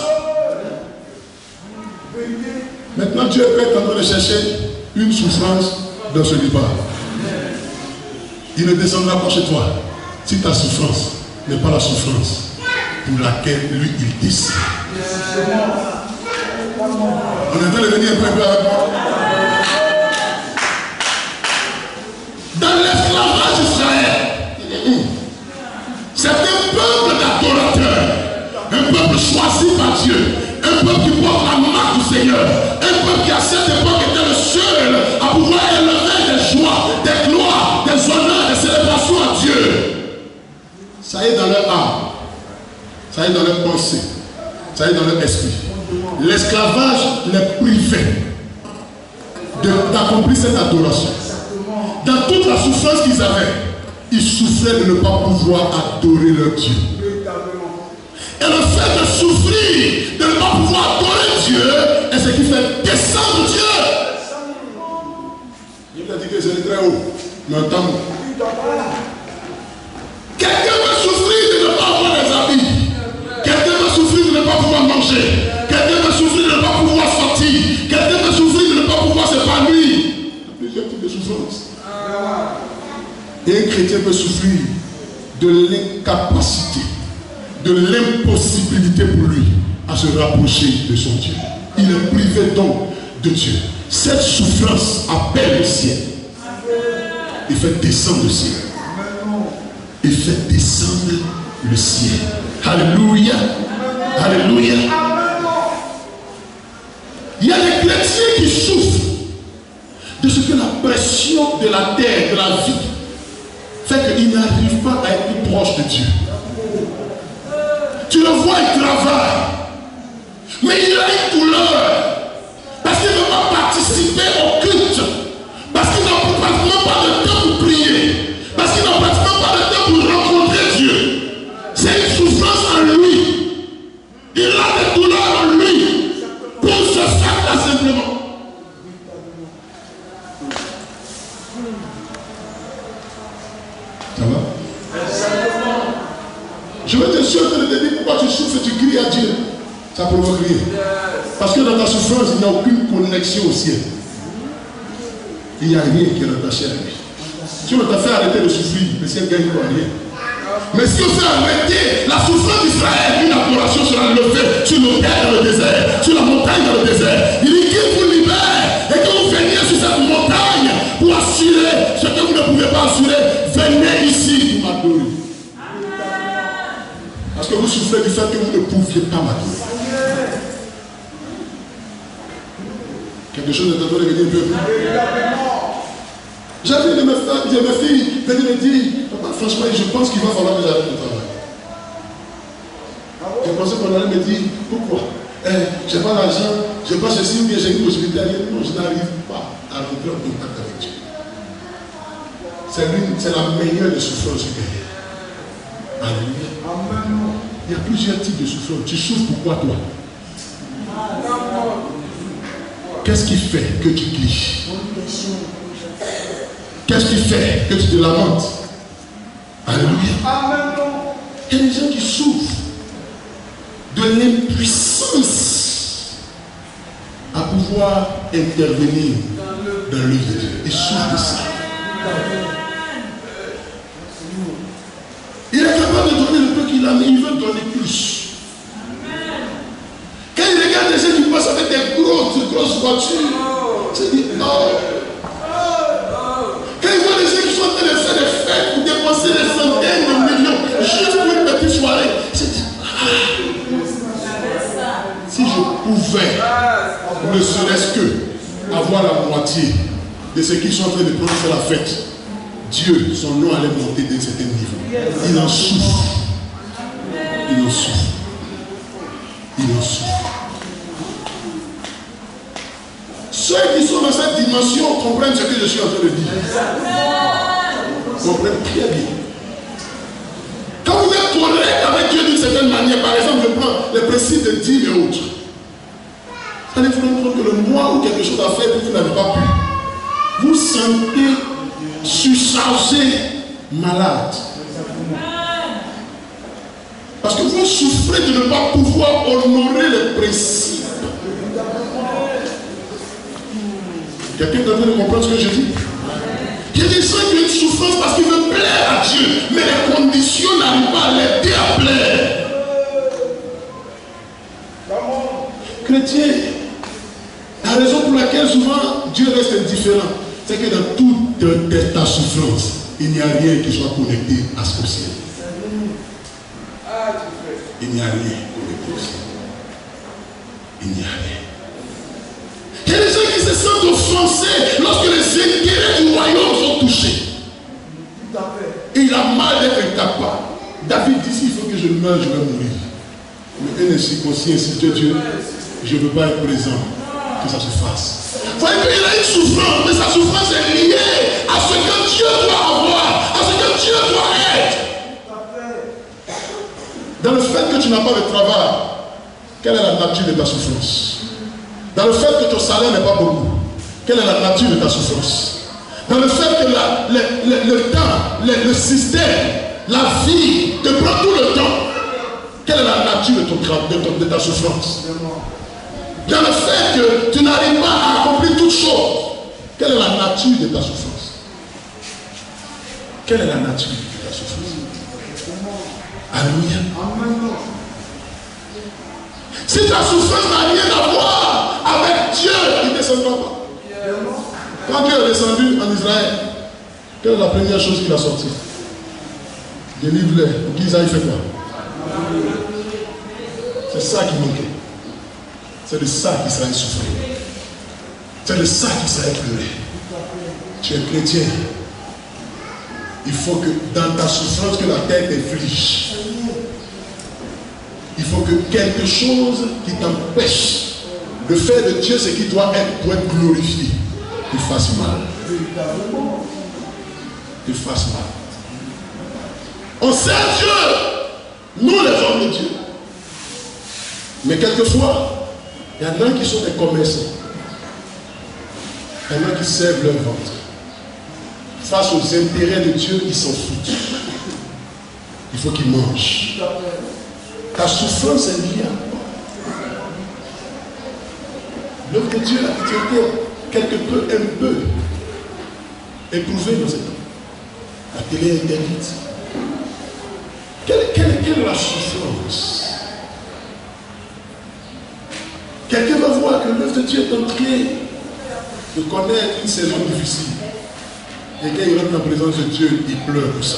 Maintenant, Dieu est en train de chercher une souffrance dans ce départ. Il ne descendra pas chez toi si ta souffrance n'est pas la souffrance pour laquelle lui il descend. On est en train de venir un peu avec moi. Dans l'esclavage d'Israël, c'est un peuple d'adorateurs, un peuple choisi par Dieu, un peuple qui porte la marque du Seigneur, un peuple qui à cette époque était le seul à pouvoir élever des joies, des gloires, des honneurs, des célébrations à Dieu. Ça est dans leur âme, ça est dans leur pensée, ça est dans leur esprit. L'esclavage les privait d'accomplir cette adoration. Dans toute la souffrance qu'ils avaient, ils souffraient de ne pas pouvoir adorer leur Dieu. Et le fait de souffrir, de ne pas pouvoir adorer Dieu, est ce qui fait descendre Dieu. Il a dit que c'est très haut, mais entends-moi. Quelqu'un va souffrir de ne pas avoir des habits. Quelqu'un va souffrir de ne pas pouvoir manger. Quelqu'un va souffrir de ne pas pouvoir sortir. Quelqu'un va souffrir de ne pas pouvoir s'épanouir. Il y a plusieurs types de souffrances. Et un chrétien peut souffrir de l'incapacité, de l'impossibilité pour lui à se rapprocher de son Dieu. Il est privé donc de Dieu. Cette souffrance appelle le ciel. Il fait descendre le ciel. Il fait descendre le ciel. Alléluia. Alléluia. Il y a des chrétiens qui souffrent de ce que la pression de la terre, de la vie, fait qu'ils n'arrivent pas à être plus proches de Dieu. Tu le vois, il travaille. Mais il a une douleur. Parce qu'il ne veut pas participer au culte. Parce qu'il n'a pratiquement pas de temps pour prier. Parce qu'il n'a pratiquement pas de temps pour rencontrer Dieu. C'est une souffrance en lui. Il a des douleurs en lui. Pour ce fait-là simplement. Ça va? Je vais te sûr de te dire pourquoi tu souffres et tu cries à Dieu. Ça provoque rien. Parce que dans ta souffrance, il n'y a aucune connexion au ciel. Il n'y a rien qui est attaché à lui. Si on t'a fait arrêter de souffrir, le ciel ne gagne pas rien. Mais si on fait arrêter la souffrance d'Israël, une adoration sera levée sur le terre dans le désert, sur la montagne dans le désert. Il dit qu'il vous libère et que vous veniez sur cette montagne pour assurer ce que vous ne pouvez pas assurer. Venez ici pour m'adorer. Parce que vous souffrez du fait que vous ne pouviez pas m'adorer. Quelque chose est en train de venir peu. J'avais de mes filles venir me dire, papa, franchement, je pense qu'il va falloir que j'arrête le travail. Je pensais qu'on allait me dire, pourquoi eh, je n'ai pas l'argent, je n'ai pas ceci ou bien j'ai une possibilité. Non, je n'arrive pas à rentrer en contact avec Dieu. C'est la meilleure des souffrances du guerrier. Alléluia. Il y a plusieurs types de souffrances. Tu souffres pourquoi toi? Qu'est-ce qui fait que tu cries? Qu'est-ce qui fait que tu te lamentes? Alléluia. Il y a des gens qui souffrent de l'impuissance à pouvoir intervenir dans l'œuvre de Dieu. Il souffre de ça. Il est capable de donner le peu qu'il a, mais il veut donner plus. Quand il regarde les gens qui passent avec des grosses, grosses voitures, il se dit, oh. Quand il voit les gens qui sont en train de faire des fêtes pour dépenser des centaines de millions juste pour une petite soirée, il se dit, ah. Si je pouvais, ne serait-ce que avoir la moitié de ceux qui sont en train de prendre faire la fête, Dieu, son nom allait monter d'un certain niveau. Il en souffre. Il en souffre. Il en souffre. Ceux qui sont dans cette dimension comprennent ce que je suis en train de dire. Comprennent très bien. Quand vous êtes correct avec Dieu d'une certaine manière, par exemple, je prends le principe de dîmes et autres. Vous allez vous rendre compte que le mois ou quelque chose à faire que vous n'avez pas pu, vous sentez surchargé, malade. Parce que vous souffrez de ne pas pouvoir honorer les principes. Quelqu'un est en train de comprendre ce que je dis? Il y a des gens qui ont une souffrance parce qu'ils veulent plaire à Dieu, mais les conditions n'arrivent pas à l'aider à plaire. Chrétien, la raison pour laquelle souvent Dieu reste indifférent, c'est que dans toute ta souffrance, il n'y a rien qui soit connecté à ce ciel. Il n'y a rien connecté au ciel. Il n'y a rien. Il y a des gens qui se sentent offensés lorsque les intérêts du royaume sont touchés. Et il a mal d'être incapable. David dit, il faut que je meure, je vais mourir. Mais un incirconcis, ainsi que Dieu, je ne veux pas être présent, que ça se fasse. Vous voyez qu'il a une souffrance, mais sa souffrance est liée à ce que Dieu doit avoir, à ce que Dieu doit être. Dans le fait que tu n'as pas de travail, quelle est la nature de ta souffrance? Dans le fait que ton salaire n'est pas beaucoup, quelle est la nature de ta souffrance? Dans le fait que la, le, le, le temps, le, le système, la vie te prend tout le temps, quelle est la nature de, ton, de, ton, de ta souffrance? Dans le fait que tu n'arrives pas à accomplir toutes choses, quelle est la nature de ta souffrance? Quelle est la nature de ta souffrance? Alléluia. Si ta souffrance n'a rien à voir avec Dieu, il ne descendra pas. Quand Dieu est descendu en Israël, quelle est la première chose qu'il a sortie? Délivre-les. Pour qu'ils aillent faire quoi? C'est ça qui manquait. C'est de ça qu'Israël souffrait. C'est de ça qu'Israël pleurait. Tu es chrétien. Il faut que dans ta souffrance que la terre t'inflige, il faut que quelque chose qui t'empêche de faire de Dieu ce qui doit être pour être glorifié te fasse mal. Te fasse mal. On sert Dieu, nous les hommes de Dieu. Mais quelquefois, il y en a qui sont des commerçants. Il y en a qui servent leur ventre. Face aux intérêts de Dieu, ils s'en foutent. Il faut qu'ils mangent. Ta souffrance est liée à quoi? L'œuvre de Dieu a été quelque peu, un peu éprouvée dans ce temps. La télé est interdite. Quelle, quelle, quelle est la souffrance? Quelqu'un va voir que l'œuvre de Dieu est en train de connaître une saison difficile. Et quand il rentre en présence de Dieu, il pleure pour ça.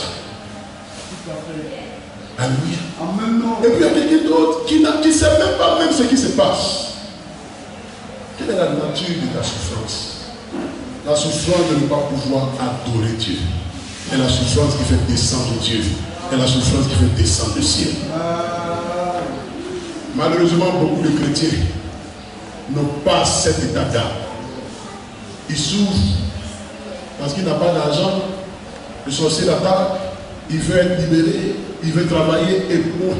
Alléluia. Et puis il y a quelqu'un d'autre qui ne sait même pas même ce qui se passe. Quelle est la nature de ta souffrance? La souffrance de ne pas pouvoir adorer Dieu. Et la souffrance qui fait descendre Dieu. Et la souffrance qui fait descendre le ciel. Malheureusement, beaucoup de chrétiens n'ont pas cet état d'âme. Ils souffrent parce qu'il n'a pas d'argent. Le sorcier l'attaque. Il veut être libéré. Il veut travailler et pour.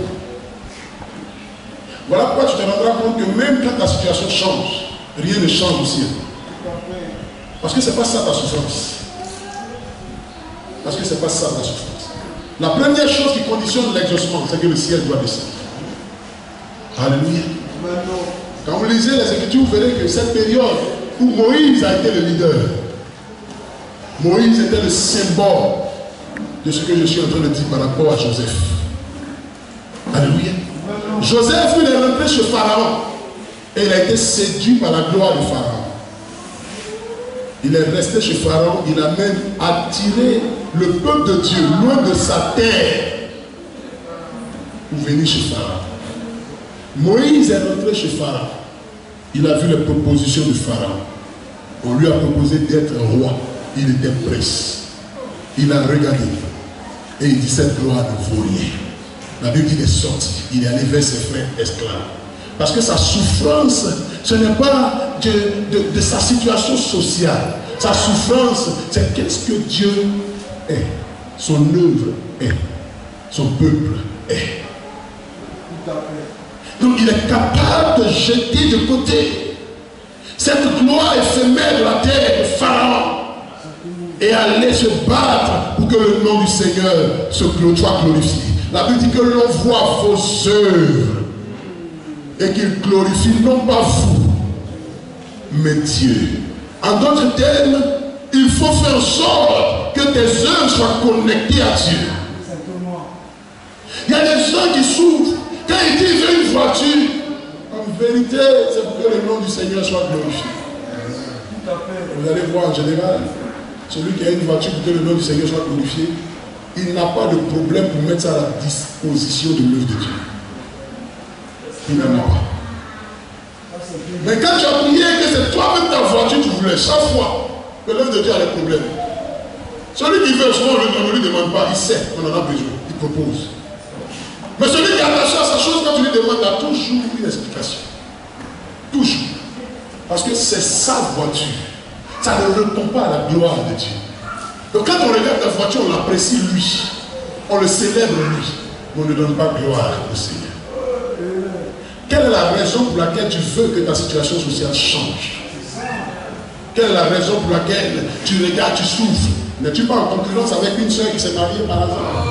Voilà pourquoi tu te rendras compte que même quand ta situation change, rien ne change au ciel. Parce que ce n'est pas ça ta souffrance. Parce que ce n'est pas ça ta souffrance. La première chose qui conditionne l'exaucement, c'est que le ciel doit descendre. Alléluia. Quand vous lisez les Écritures, vous verrez que cette période où Moïse a été le leader, Moïse était le symbole de ce que je suis en train de dire par rapport à Joseph. Alléluia. Joseph, il est rentré chez Pharaon et il a été séduit par la gloire de Pharaon. Il est resté chez Pharaon, il a même attiré le peuple de Dieu loin de sa terre pour venir chez Pharaon. Moïse est rentré chez Pharaon. Il a vu les propositions de Pharaon. On lui a proposé d'être roi. Il était prince. Il a regardé et il dit cette gloire ne vaut rien. La Bible dit qu'il est sorti. Il est allé vers ses frères esclaves. Parce que sa souffrance, ce n'est pas de, de, de sa situation sociale. Sa souffrance, c'est qu'est-ce que Dieu est. Son œuvre est. Son peuple est. Donc il est capable de jeter de côté cette gloire éphémère de la terre de Pharaon et aller se battre pour que le nom du Seigneur se soit glorifié. La Bible dit que l'on voit vos œuvres et qu'il glorifie non pas vous, mais Dieu. En d'autres termes, il faut faire en sorte que tes œuvres soient connectées à Dieu. Il y a des gens qui souffrent. Quand ils disent une voiture, en vérité, c'est pour que le nom du Seigneur soit glorifié. Vous allez voir en général, celui qui a une voiture pour que le nom du Seigneur soit glorifié, il n'a pas de problème pour mettre ça à la disposition de l'œuvre de Dieu. Il n'en a pas. Mais quand tu as prié que c'est toi-même ta voiture que tu voulais, chaque fois que l'œuvre de Dieu a des problèmes, celui qui veut, souvent on ne lui demande pas, il sait qu'on en a besoin, il propose. Mais celui qui est attaché à sa chose, quand tu lui demandes, a toujours une explication. Toujours. Parce que c'est sa voiture. Ça ne répond pas à la gloire de Dieu. Donc quand on regarde la voiture, on l'apprécie lui. On le célèbre lui. Mais on ne donne pas gloire au Seigneur. Quelle est la raison pour laquelle tu veux que ta situation sociale change? Quelle est la raison pour laquelle tu regardes, tu souffres? N'es-tu pas en concurrence avec une soeur qui s'est mariée par hasard?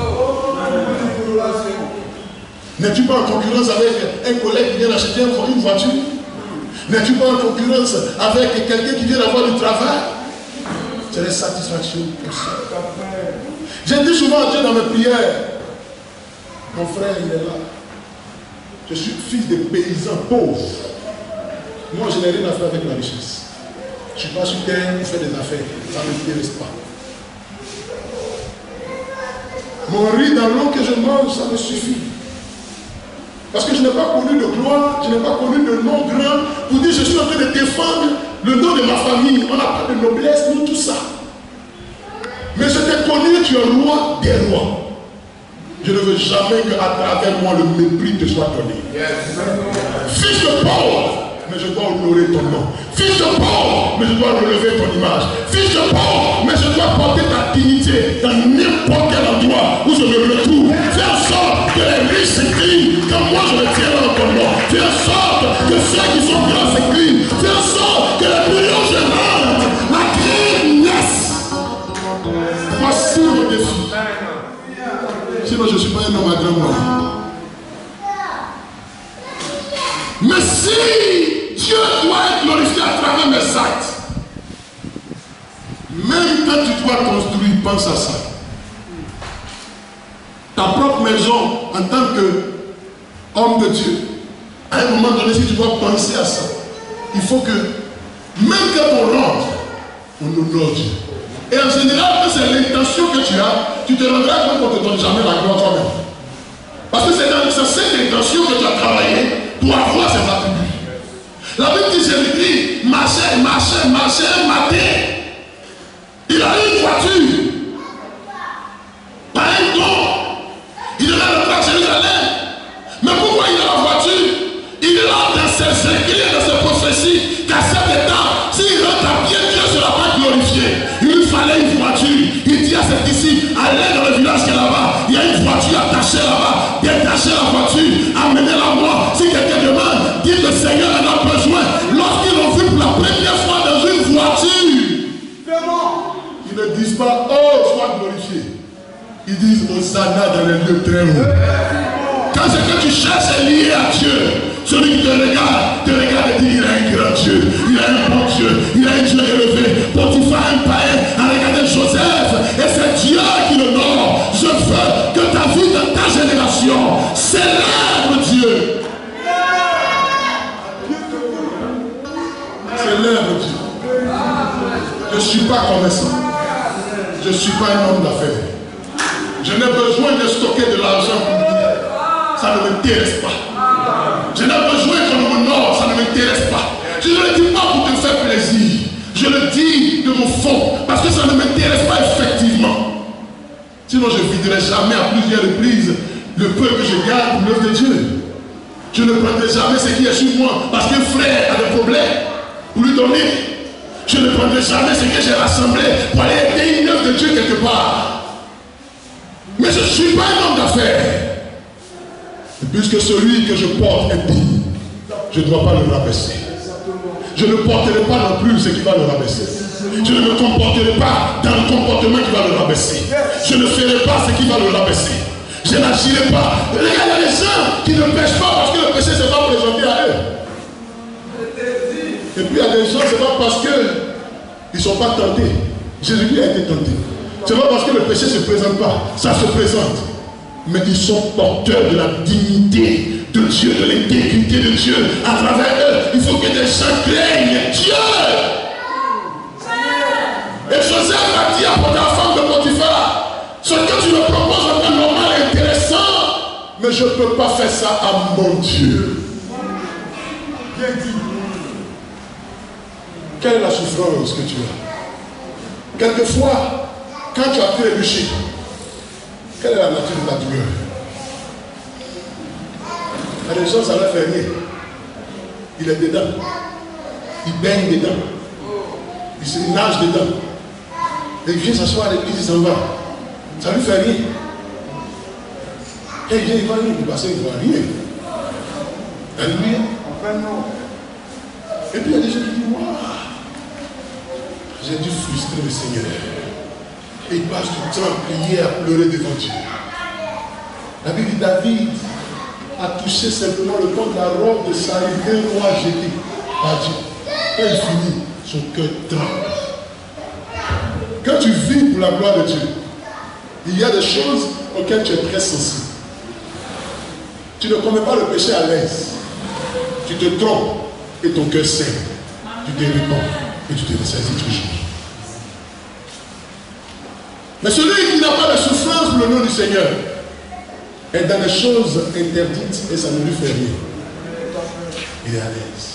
N'es-tu pas en concurrence avec un collègue qui vient d'acheter une voiture? N'es-tu pas en concurrence avec quelqu'un qui vient d'avoir du travail? C'est des satisfactions pour ça. J'ai dit souvent à Dieu dans mes prières, mon frère il est là. Je suis fils de paysans pauvres. Moi je n'ai rien à faire avec la richesse. Je ne suis pas sur terre pour faire des affaires. Ça ne m'intéresse pas. Mon riz dans l'eau que je mange, ça me suffit. Parce que je n'ai pas connu de gloire, je n'ai pas connu de nom grand pour dire je suis en train de défendre le nom de ma famille. On n'a pas de noblesse, nous, tout ça. Mais je t'ai connu, tu es roi des rois. Je ne veux jamais qu'à travers moi le mépris te soit donné. Yes. Fils de pauvre, mais je dois honorer ton nom. Fils de pauvre, mais je dois relever ton image. Fils de pauvre, mais je dois porter ta dignité dans n'importe quel endroit où je me retrouve. Fais en sorte que les riches s'inclinent, comme moi je me tiens dans ton nom. Fais en sorte que ceux qui sont grands s'inclinent. Fais en sorte que les millions je rentre, la grille naisse. Voici le défi. Sinon je ne suis pas un homme à grand moi. Mais si Dieu doit être glorifié à travers mes actes, même quand tu dois construire, pense à ça. Ta propre maison en tant qu'homme de Dieu, à un moment donné, si tu dois penser à ça, il faut que, même quand on rentre, on honore Dieu. Et en général, quand c'est l'intention que tu as, tu te rendras compte qu'on ne te donne jamais la gloire toi-même. Parce que c'est dans cette intention que tu as travaillé pour avoir ces attributs. La Bible dit, Jésus-Christ marchait, marchait, marchait un matin. Il a eu une voiture. Par un don. Il devait rentrer à Jérusalem. Mais pourquoi il a la voiture? Il est là dans ses écrits et dans ses prophéties qu'à cet état, s'il rentre à pied, Dieu ne sera pas glorifié. Il lui fallait une voiture. Il dit à ses disciples, allez dans le village qui est là-bas. Il y a une voiture attachée là-bas. Détachez la voiture, amenez-la moi. Si quelqu'un demande, dites le Seigneur en a besoin. Lorsqu'ils l'ont vu pour la première fois dans une voiture, ils ne disent pas, oh, sois glorifié. Ils disent, Hosanna dans les lieux très hauts. Quand ce que tu cherches est lié à Dieu, celui qui te regarde, te regarde Dieu, il a un bon Dieu, il a un Dieu élevé. Potiphar, un païen, a regardé Joseph et c'est Dieu qui l'honore. Je veux que ta vie de ta génération célèbre Dieu. Célèbre Dieu. Je ne suis pas commerçant. Je ne suis pas un homme d'affaires. Je n'ai besoin de stocker de l'argent pour vivre. Ça ne m'intéresse pas. Je n'ai besoin qu'on m'honore. Ça ne m'intéresse pas. Je ne le dis pas pour te faire plaisir. Je le dis de mon fond. Parce que ça ne m'intéresse pas effectivement. Sinon je ne viderai jamais à plusieurs reprises le peu que je garde pour l'œuvre de Dieu. Je ne prendrai jamais ce qui est sur moi. Parce qu'un frère a des problèmes pour lui donner. Je ne prendrai jamais ce que j'ai rassemblé pour aller aider une œuvre de Dieu quelque part. Mais je ne suis pas un homme d'affaires. Et puisque celui que je porte est digne, je ne dois pas le rabaisser. Je ne porterai pas non plus ce qui va le rabaisser. Je ne me comporterai pas dans le comportement qui va le rabaisser. Je ne ferai pas ce qui va le rabaisser. Je n'agirai pas. Regardez les gens qui ne pêchent pas parce que le péché ne s'est pas présenté à eux. Et puis il y a des gens, ce n'est pas parce qu'ils ne sont pas tentés. Jésus-Christ a été tenté. Ce n'est pas parce que le péché ne se présente pas. Ça se présente. Mais ils sont porteurs de la dignité de Dieu, de l'intégrité de Dieu. À travers eux, il faut que des gens craignent Dieu. Et Joseph a dit à la femme de Potiphar, ce que tu me proposes est normal et intéressant, mais je ne peux pas faire ça à mon Dieu. Bien dit. Quelle est la souffrance que tu as? Quelquefois, quand tu as pu ébaucher, quelle est la nature de ta douleur? Il y a des gens, ça leur fait rien. Il est dedans. Il baigne dedans. Il se nage dedans. Et il vient s'asseoir à l'église, il s'en va. Ça lui fait rien. Et il vient, il va rien, il va passer, il ne va rien. Alléluia. Enfin non. Et puis il y a des gens qui disent, waouh, j'ai dû frustrer le Seigneur. Et il passe du temps à prier, à pleurer devant Dieu. La Bible dit David a touché simplement le corps de la robe de Saül, un roi jeté par Dieu. Quand il finit, son cœur tremble. Quand tu vis pour la gloire de Dieu, il y a des choses auxquelles tu es très sensible. Tu ne commets pas le péché à l'aise. Tu te trompes et ton cœur saigne. Tu te répands et tu te ressaisis toujours. Mais celui qui n'a pas de souffrance pour le nom du Seigneur est dans des choses interdites et ça ne lui fait rien. Il est à l'aise.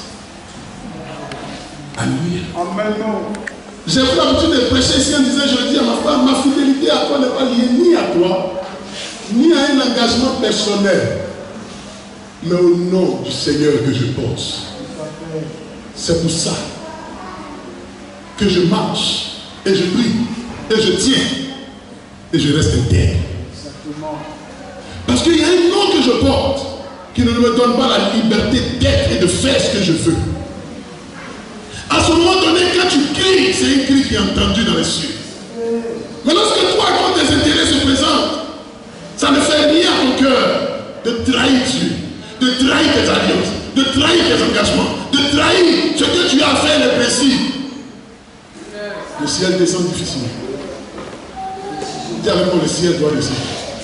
Alléluia. J'ai pris l'habitude de prêcher ici en disant, je le dis à ma femme, ma fidélité à toi n'est pas liée ni à toi, ni à un engagement personnel, mais au nom du Seigneur que je porte. C'est pour ça que je marche et je prie et je tiens et je reste intègre. Parce qu'il y a un nom que je porte qui ne me donne pas la liberté d'être et de faire ce que je veux. À ce moment donné, quand tu cries, c'est un cri qui est entendu dans les cieux. Mais lorsque toi, quand tes intérêts se présentent, ça ne fait rien à ton cœur de trahir Dieu, de trahir tes alliances, de trahir tes engagements, de trahir ce que tu as à faire, les principes. Le ciel descend difficilement. Dis avec moi, le ciel doit descendre.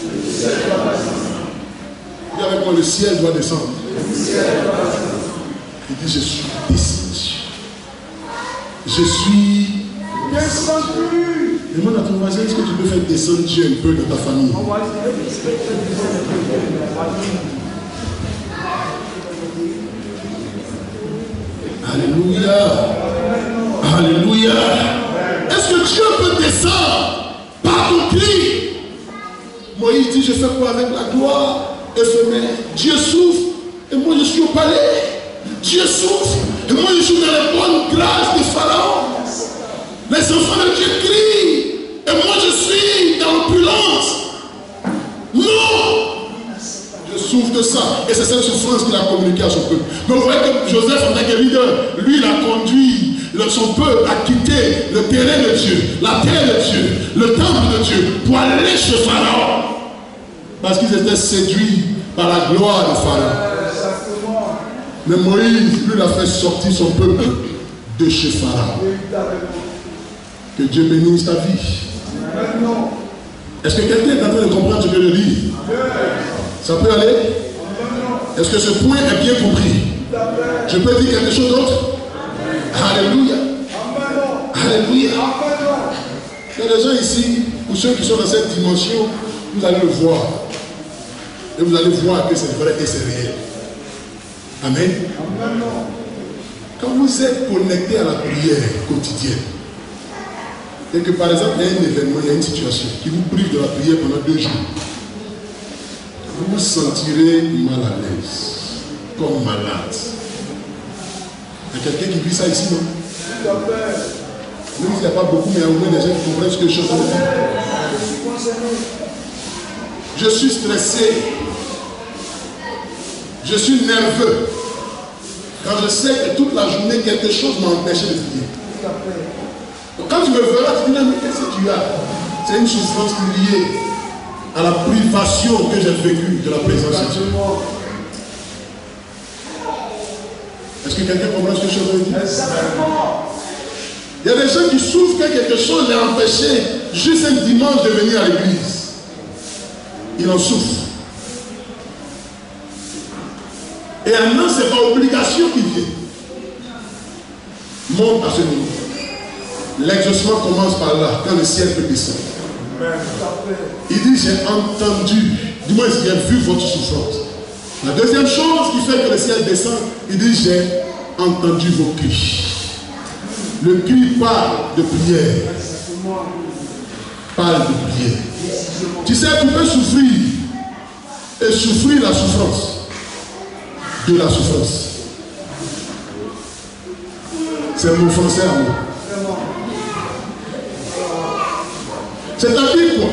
Dis avec moi, le ciel doit descendre. Il dit, je suis descendu. Je suis descendu. Demande à ton voisin, est-ce que tu peux faire descendre Dieu un peu dans ta famille? Alléluia. Alléluia. Est-ce que Dieu peut descendre par ton cri? Moïse dit, je fais quoi avec la gloire éphémère? Dieu souffre et moi je suis au palais. Dieu souffre et moi je suis dans les bonnes grâces de Pharaon. Les enfants de Dieu crient et moi je suis dans l'opulence. Non! Je souffre de ça. Et c'est cette souffrance qu'il a communiquée à son peuple. Mais vous voyez que Joseph, en tant que leader, lui, il a conduit le, son peuple à quitter le terrain de Dieu, la terre de Dieu, le temple de Dieu, pour aller chez Pharaon. Parce qu'ils étaient séduits par la gloire de Pharaon. Mais Moïse, lui, il a fait sortir son peuple de chez Pharaon. Que Dieu bénisse ta vie. Est-ce que quelqu'un est en train de comprendre ce que je dis? Ça peut aller? Est-ce que ce point est bien compris? Je peux dire quelque chose d'autre? Alléluia. Alléluia. Il y a des gens ici, pour ceux qui sont dans cette dimension, vous allez le voir. Et vous allez voir que c'est vrai et c'est réel. Amen. Quand vous êtes connecté à la prière quotidienne, et que par exemple il y a un événement, il y a une situation qui vous prive de la prière pendant deux jours, vous vous sentirez mal à l'aise, comme malade. Il y a quelqu'un qui vit ça ici, non? Même s'il n'y a pas beaucoup, mais il y a au moins des gens qui comprennent ce que je suis en train de dire. Je suis stressé. Je suis nerveux. Quand je sais que toute la journée, quelque chose m'a empêché de prier. Donc quand tu me verras, tu dis, mais qu'est-ce que tu as? C'est une souffrance liée à la privation que j'ai vécue de la présence de Dieu. Est-ce que quelqu'un comprend ce que je veux dire? Il y a des gens qui souffrent que quelque chose les a empêchés juste un dimanche de venir à l'église. Ils en souffrent. Et maintenant, ce n'est pas obligation qu'il vient. Monte à ce niveau. L'exaucement commence par là, quand le ciel peut descendre. Il dit, j'ai entendu, du moins j'ai vu votre souffrance. La deuxième chose qui fait que le ciel descend, il dit, j'ai entendu vos cris. Le cri parle de prière. Parle de prière. Tu sais, tu peux souffrir et souffrir la souffrance. De la souffrance. C'est mon français à moi. C'est-à-dire quoi?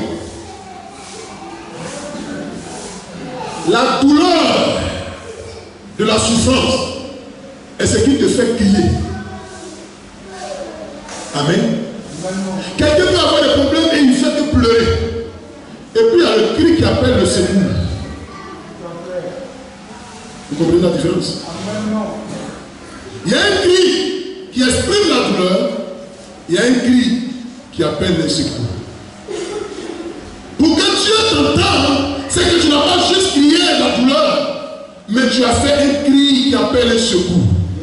La douleur de la souffrance est ce qui te fait crier. Amen. Quelqu'un peut avoir des problèmes et il ne fait que pleurer. Et puis il y a le cri qui appelle le secours. Vous comprenez la différence? Il y a un cri qui exprime la douleur. Il y a un cri qui appelle le secours. Pour que Dieu t'entende, c'est que tu n'as pas juste crié la douleur, mais tu as fait un cri qui appelle le secours.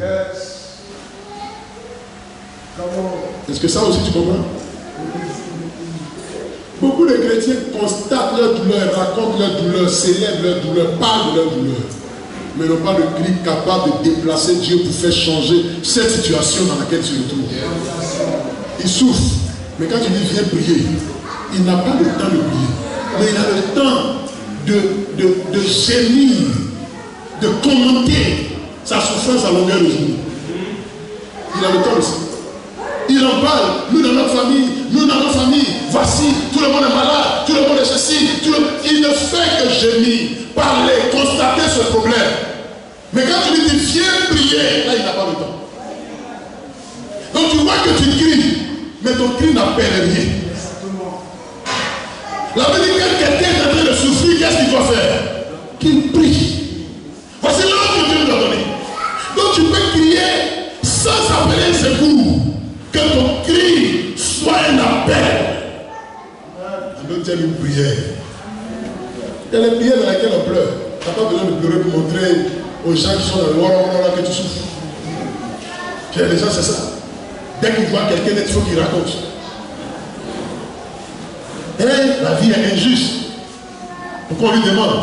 Est-ce que ça aussi tu comprends? Beaucoup de chrétiens constatent leur douleur, racontent leur douleur, célèbrent leur douleur, parlent de leur douleur, mais n'ont pas le cri capable de déplacer Dieu pour faire changer cette situation dans laquelle tu te trouves. Il souffre, mais quand tu dis viens prier, il n'a pas le temps de prier, mais il a le temps de, de, de gémir, de commenter sa souffrance à longueur de journée. Il a le temps aussi. Il en parle, nous dans notre famille, nous dans notre famille, voici, tout le monde est malade, tout le monde est ceci, tout le... il ne fait que gémir, parler, constater ce problème. Mais quand tu lui dis viens prier, là il n'a pas le temps. Donc tu vois que tu cries, mais ton cri n'appelle rien. La veut dire que quelqu'un est en train de souffrir, qu'est-ce qu'il doit faire? Qu'il prie. Voici l'ordre que Dieu nous a donné. Donc tu peux crier sans appeler un secours. Que ton cri soit un appel. Alors tu as une prière. Il y a les prières dans lesquelles on pleure. Tu n'as pas besoin de pleurer pour montrer aux gens qui sont dans le roi que tu souffres. Puis les gens c'est ça. Dès qu'ils voient quelqu'un, il faut qu'il raconte. Et la vie est injuste. Pourquoi on lui demande?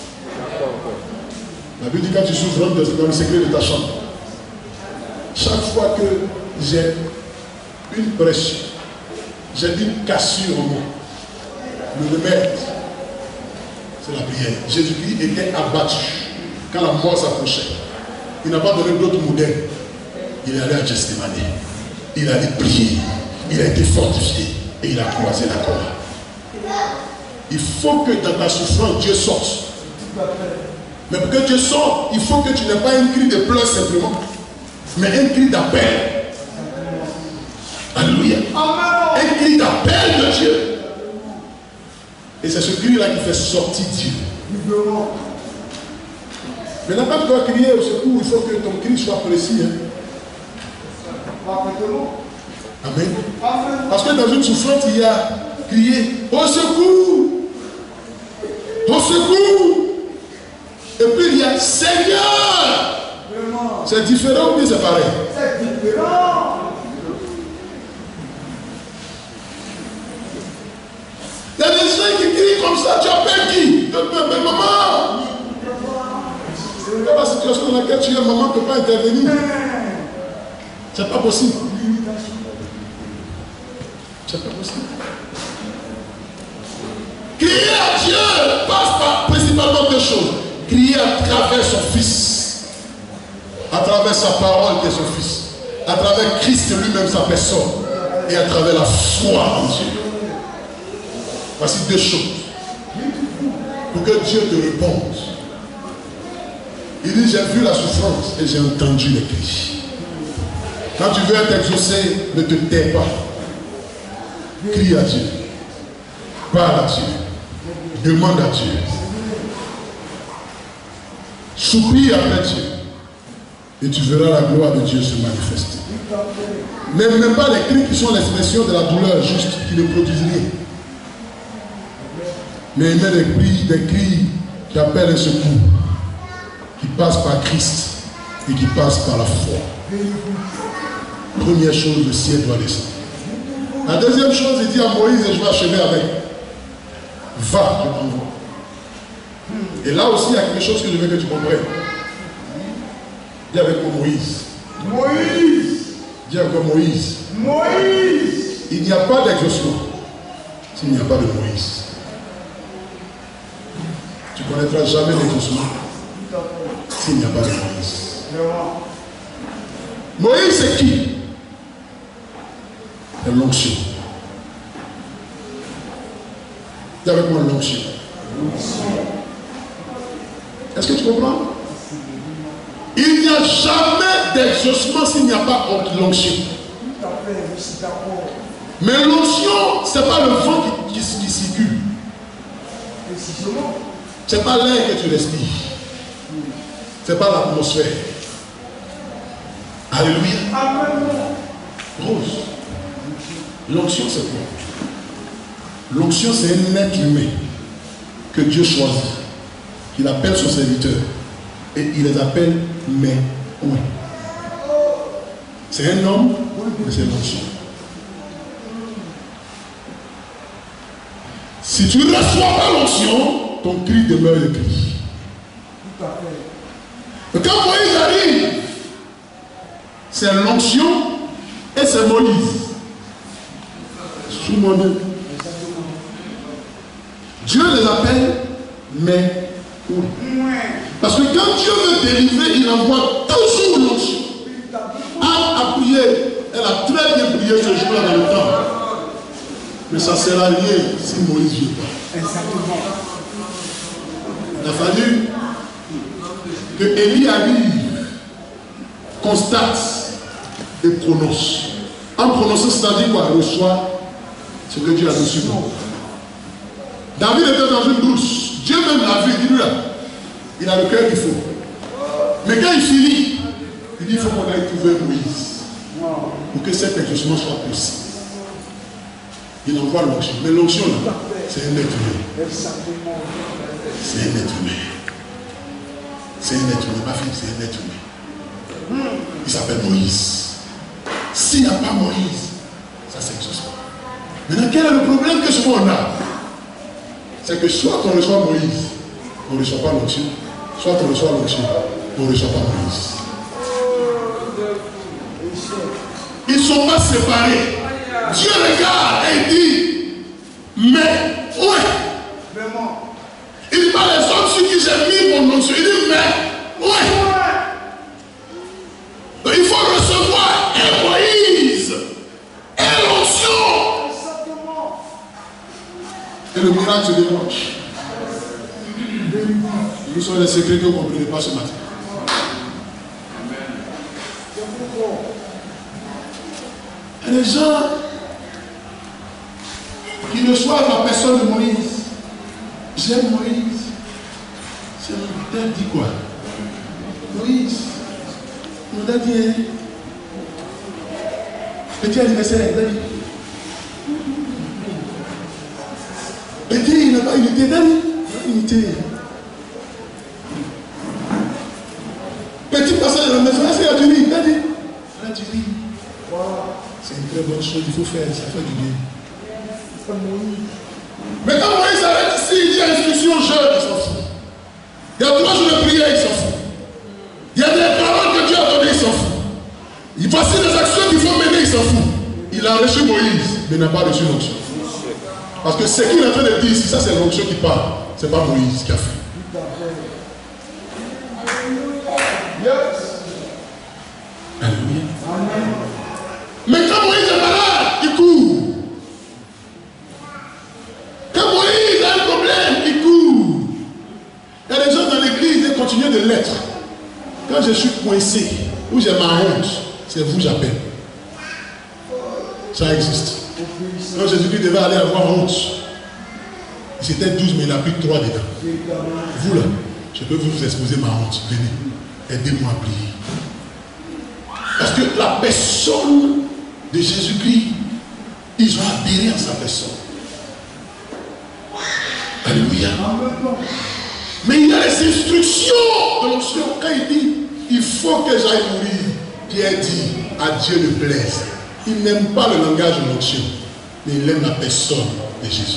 La Bible dit quand tu souffres, rentre dans le secret de ta chambre. Chaque fois que j'ai une pression, j'ai une cassure en moi, le remède, c'est la prière. Jésus-Christ était abattu quand la mort s'approchait. Il n'a pas donné d'autre modèle. Il est allé à Gethsémani. Il a allé prier. Il a été fortifié et il a croisé la croix. Il faut que dans ta souffrance, Dieu sorte. Mais pour que Dieu sorte, il faut que tu n'aies pas un cri de pleurs simplement, mais un cri d'appel. Alléluia. Un cri d'appel de Dieu. Et c'est ce cri-là qui fait sortir Dieu. Maintenant, quand tu dois crier au secours, il faut que ton cri soit précis. Hein. Amen. Parce que dans une souffrance, il y a crié au secours, au secours. Et puis il y a Seigneur. C'est différent ou bien c'est pareil? C'est différent. Il y a des gens qui crient comme ça. Tu appelles qui? Tu appelles maman. Dans la situation dans laquelle tu es, maman ne peut pas intervenir. C'est pas possible. C'est pas possible. Crier à Dieu passe par principalement deux choses. Crier à travers son Fils, à travers sa parole qui est son Fils, à travers Christ lui-même, sa personne, et à travers la foi en Dieu. Voici deux choses. Pour que Dieu te réponde. Il dit, j'ai vu la souffrance et j'ai entendu les cris. Quand tu veux être exaucé, ne te tais pas. Crie à Dieu. Parle à Dieu. Demande à Dieu. Soupire après Dieu. Et tu verras la gloire de Dieu se manifester. Même, même pas les cris qui sont l'expression de la douleur juste, qui ne produisent rien. Mais il met des cris, des cris qui appellent un secours, qui passent par Christ et qui passent par la foi. Première chose, le ciel doit descendre. La deuxième chose, il dit à Moïse, et je vais achever avec, va, je t'envoie. Et là aussi, il y a quelque chose que je veux que tu comprennes. Dis avec moi Moïse. Moïse. Dis encore Moïse. Moïse. Il n'y a pas d'exaucement s'il n'y a pas de Moïse. Tu ne connaîtras jamais l'exaucement s'il n'y a pas de Moïse. Moïse, c'est qui? C'est l'onction. Dis avec moi l'onction. Est-ce que tu comprends? Il n'y a jamais d'exaucement s'il n'y a pas l'onction. Mais l'onction, ce n'est pas le vent qui, qui, qui circule. Ce n'est pas l'air que tu respires. Ce n'est pas l'atmosphère. Alléluia. Rose. L'onction, c'est quoi? L'onction, c'est un être humain que Dieu choisit, qu'il appelle son serviteur. Et il les appelle mais oui. C'est un homme, mais c'est l'onction. Si tu ne reçois pas l'onction, ton cri demeure le cri. Et quand Moïse arrive, c'est l'onction et c'est Moïse. Sous mon nom. Dieu les appelle mais oui. Parce que quand Dieu veut délivrer, il envoie toujours l'onction. Anne a prié, elle a très bien prié ce jour-là dans le temps. Mais ça ne sera rien si Moïse ne vient pas. Exactement. Il a fallu que Élie arrive, constate et prononce. En prononçant, c'est-à-dire quoi? Reçoit ce que Dieu a reçu. David était dans une douce. Dieu même l'a vu, il dit là. Il a le cœur qu'il faut. Mais quand il finit, il dit il faut qu'on aille trouver Moïse. Pour que cet exaucement soit possible. Il envoie l'onction. Mais l'onction là, c'est un être humain. C'est un être humain. C'est un être humain. Ma fille, c'est un être humain. Il s'appelle Moïse. S'il n'y a pas Moïse, ça s'exauce pas. Maintenant, quel est le problème que souvent on a? C'est que soit on reçoit Moïse, on ne reçoit pas l'onction, soit on reçoit l'onction, on ne reçoit pas Moïse. Ils ne sont pas séparés. Dieu regarde et dit, mais ouais. Il dit pas les hommes sur qui j'ai mis mon onction. Il dit, mais ouais. Donc, il faut recevoir un Moïse et l'onction. Et le miracle se déclenche. Nous sommes les secrets que vous ne comprenez pas ce matin. Et les gens qui reçoivent la personne de Moïse, j'aime Moïse. C'est le terme dit quoi? On a dit, hein? Petit anniversaire, on a dit. Petit, il n'a pas unité, Dani. Unité. Petit passage de la maison, est-ce qu'il y a du riz? Il a dit. Il a du riz. C'est une très bonne chose, il faut faire, ça fait du bien. Mais quand Moïse s'arrête ici, il dit instruction aux jeunes, il s'en fout. Il y a trois jours de prière, il s'en fout. Il y a des paroles que Dieu a données, il s'en fout. Il voici des actions qu'il faut mener, il s'en fout. Il a reçu Moïse, mais n'a pas reçu l'onction. Parce que ce qu'il est en train de dire ici, ça c'est l'onction qui parle. Ce n'est pas Moïse qui a fait. Alléluia. Mais quand Moïse est malade, il court. Quand Moïse a un problème, il court. Il y a des gens dans l'église qui continuent de l'être. Quand je suis coincé, ou j'ai ma honte, c'est vous j'appelle. Ça existe. Quand Jésus-Christ devait aller avoir honte, c'était douze, mais il a pris trois dedans. Vous là, je peux vous exposer ma honte. Venez, aidez-moi à prier. Parce que la personne de Jésus-Christ, ils ont adhéré à sa personne. Alléluia. Mais il y a les instructions de l'onction. Quand il dit, il faut que j'aille mourir, Pierre dit, à Dieu ne plaise. Il n'aime pas le langage de l'onction, mais il aime la personne de Jésus.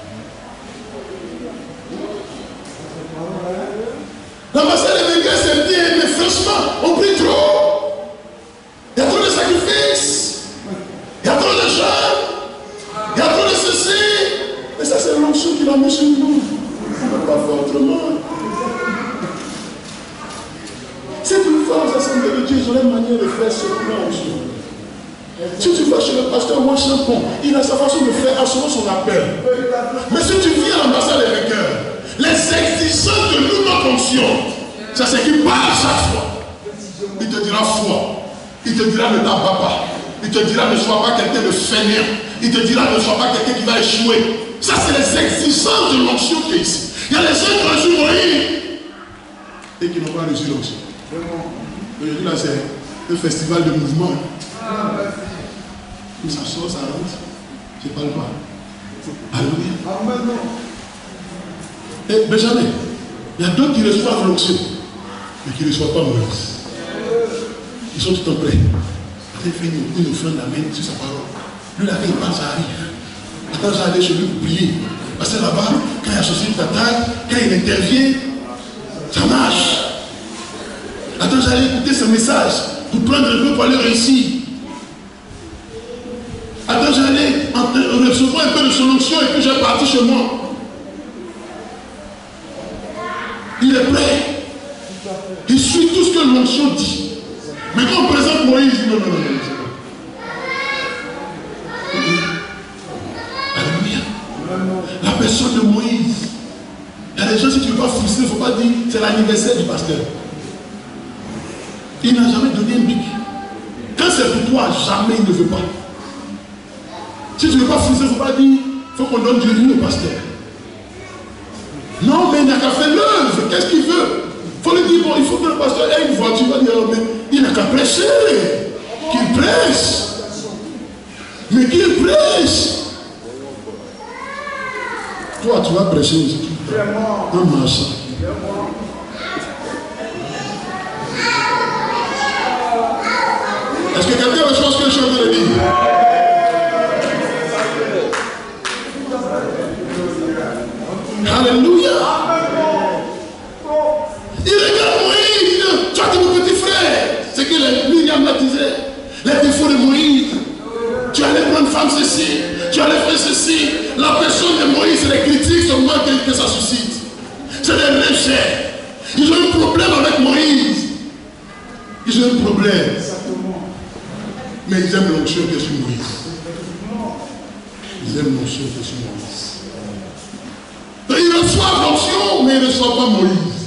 L'ambassade de Végas, c'est bien, mais franchement, on prie trop. Il y a trop de sacrifices. Il y a trop de jeûnes. Il y a trop de ceci. Mais ça, c'est l'onction qui l'a mis sur nous. On ne peut pas faire autrement. Si tu vas aux assemblées de Dieu, ils ont une manière de faire ce plan. Si tu vas chez le pasteur Moi Champon, il a sa façon de faire selon son appel. Mais si tu viens à l'ambassade des vainqueurs, les exigences de nous, notre fonction, c'est ce qui parle chaque fois. Il te dira foi. Il te dira ne t'abat pas. Il te dira ne sois pas quelqu'un de fainéant. Il te dira ne sois pas quelqu'un qui va échouer. Ça, c'est les exigences de l'onction qui est ici. Il y a les gens qui ont reçu Moïse et qui n'ont pas reçu l'onction. Aujourd'hui, là, c'est un festival de mouvement. Mais ça sort, ça rentre. Je ne parle pas. Alléluia. Et Benjamin, il y a d'autres qui reçoivent l'onction, mais qui ne reçoivent pas Moïse. Ils sont tout en prêt. Il fait une, une offrande d'amène sur sa parole. Lui, là, il parle, ça arrive. Attends, j'allais chez lui pour prier. Parce que là-bas, quand il associe ta taille, quand il intervient, ça marche. Attends, j'allais écouter ce message pour prendre un peu pour aller réussir. Attends, j'allais recevoir un peu de son onction et puis j'ai parti chez moi. Il est prêt. Il suit tout ce que l'onction dit. Mais quand on présente Moïse, il dit non, non, non, non. Alléluia. La personne de Moïse. Il y a des gens, si tu ne veux pas frustrer, il ne faut pas dire c'est l'anniversaire du pasteur. Il n'a jamais donné un bic. Quand c'est pour toi, jamais il ne veut pas. Si tu ne veux pas frustrer, il ne faut pas dire il faut qu'on donne du riz au pasteur. Non, mais il n'a qu'à faire l'œuvre. Qu'est-ce qu'il veut? Il faut lui dire bon, il faut que le pasteur ait une voiture. Il va dire mais il n'a qu'à prêcher. Qu'il prêche. Mais qu'il prêche. Toi, tu vas prêcher aussi. En marchant. Est-ce que quelqu'un reçoit ce que je suis en train de dire? Alléluia. Il regarde Moïse. Tu as dit mon petit frère. C'est que Myriam l'a disait. Les défauts de Moïse. Tu allais prendre femme ceci. Tu allais faire ceci. La personne de Moïse, c'est les critiques seulement que, que ça suscite. C'est des recherches. Ils ont un problème avec Moïse. Ils ont un problème. Mais ils aiment l'onction que sur Moïse. Ils aiment l'onction que sur Moïse. Ils reçoivent l'onction, mais ils ne reçoivent pas Moïse.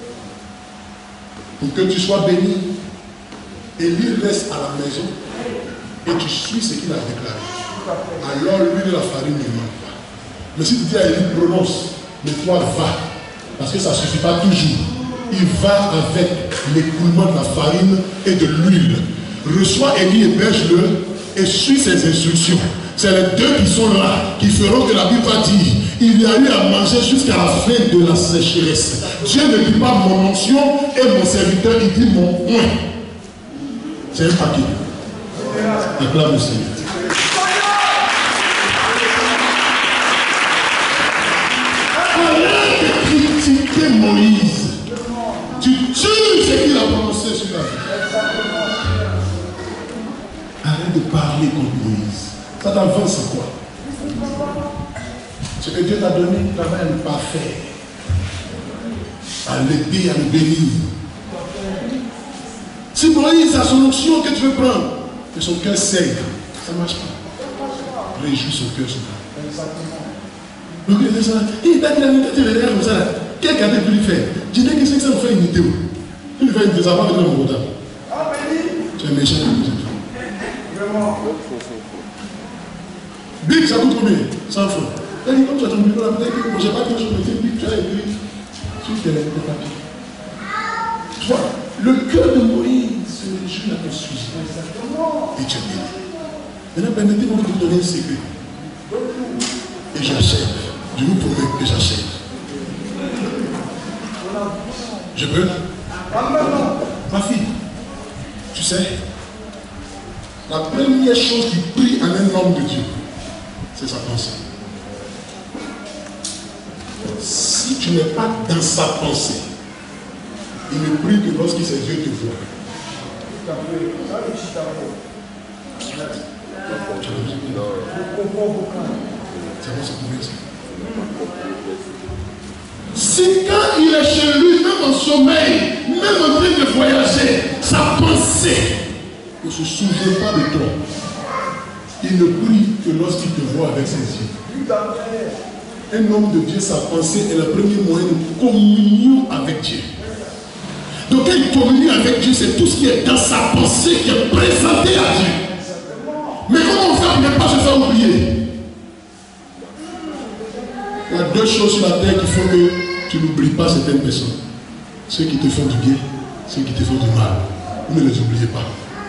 Pour que tu sois béni, Élie reste à la maison et tu suis ce qu'il a déclaré. Alors l'huile de la farine ne manque pas. Mais si tu dis à Élie, prononce, mais toi va, parce que ça ne suffit pas toujours. il va avec l'écoulement de la farine et de l'huile. Reçois Élie, héberge-le et suis ses instructions. C'est les deux qui sont là, qui feront que la Bible va dire, il y a eu à manger jusqu'à la fin de la sécheresse. Dieu ne dit pas mon onction et mon serviteur, il dit mon oint. C'est un paquet. Acclame le Seigneur. Arrête de critiquer Moïse. Tu tues ce qu'il a prononcé sur la vie. Arrête de parler contre Moïse. Ça t'avance c'est quoi? Ce que Dieu t'a donné, tu n'as même pas fait. À l'aider, à le bénir. Si Moïse a son onction que tu veux prendre, que son cœur saigne, ça ne marche pas. Réjouis son cœur sur ça. Donc il dit ça, il t'a dit la minute, tu es comme ça. Quel cadeau tu lui fais? Tu dis que c'est que ça me fait une idée. Tu lui fais une idée, ça va avec mon retard. Tu es méchant. Big, ça coûte combien? cent francs. Il dit, comme tu as ton bureau là, peut-être que je n'ai pas quelque chose de big, tu as écrit sur tes papiers. Tu vois, le cœur de Moïse se réjouit à ton sujet. Et tu es béni. Maintenant, permettez-moi de vous donner un secret. Et j'achève. Je vous promets que j'achève. Je peux? Ma fille, tu sais, la première chose qui prie en un homme de Dieu, c'est sa pensée. Si tu n'es pas dans sa pensée, il ne prie que lorsque ses yeux te voient. C'est bon, c'est combien ça? Si quand il est chez lui, même en sommeil, même en train de voyager, sa pensée ne se souvient pas de toi. Il ne prie que lorsqu'il te voit avec ses yeux. Un homme de Dieu, sa pensée est le premier moyen de communion avec Dieu. Donc quand il communie avec Dieu, c'est tout ce qui est dans sa pensée qui est présenté à Dieu. Mais comment on fait pour ne pas se faire oublier? Il y a deux choses sur la terre qui font que tu n'oublies pas certaines personnes. Ceux qui te font du bien, ceux qui te font du mal. Vous ne les oubliez pas.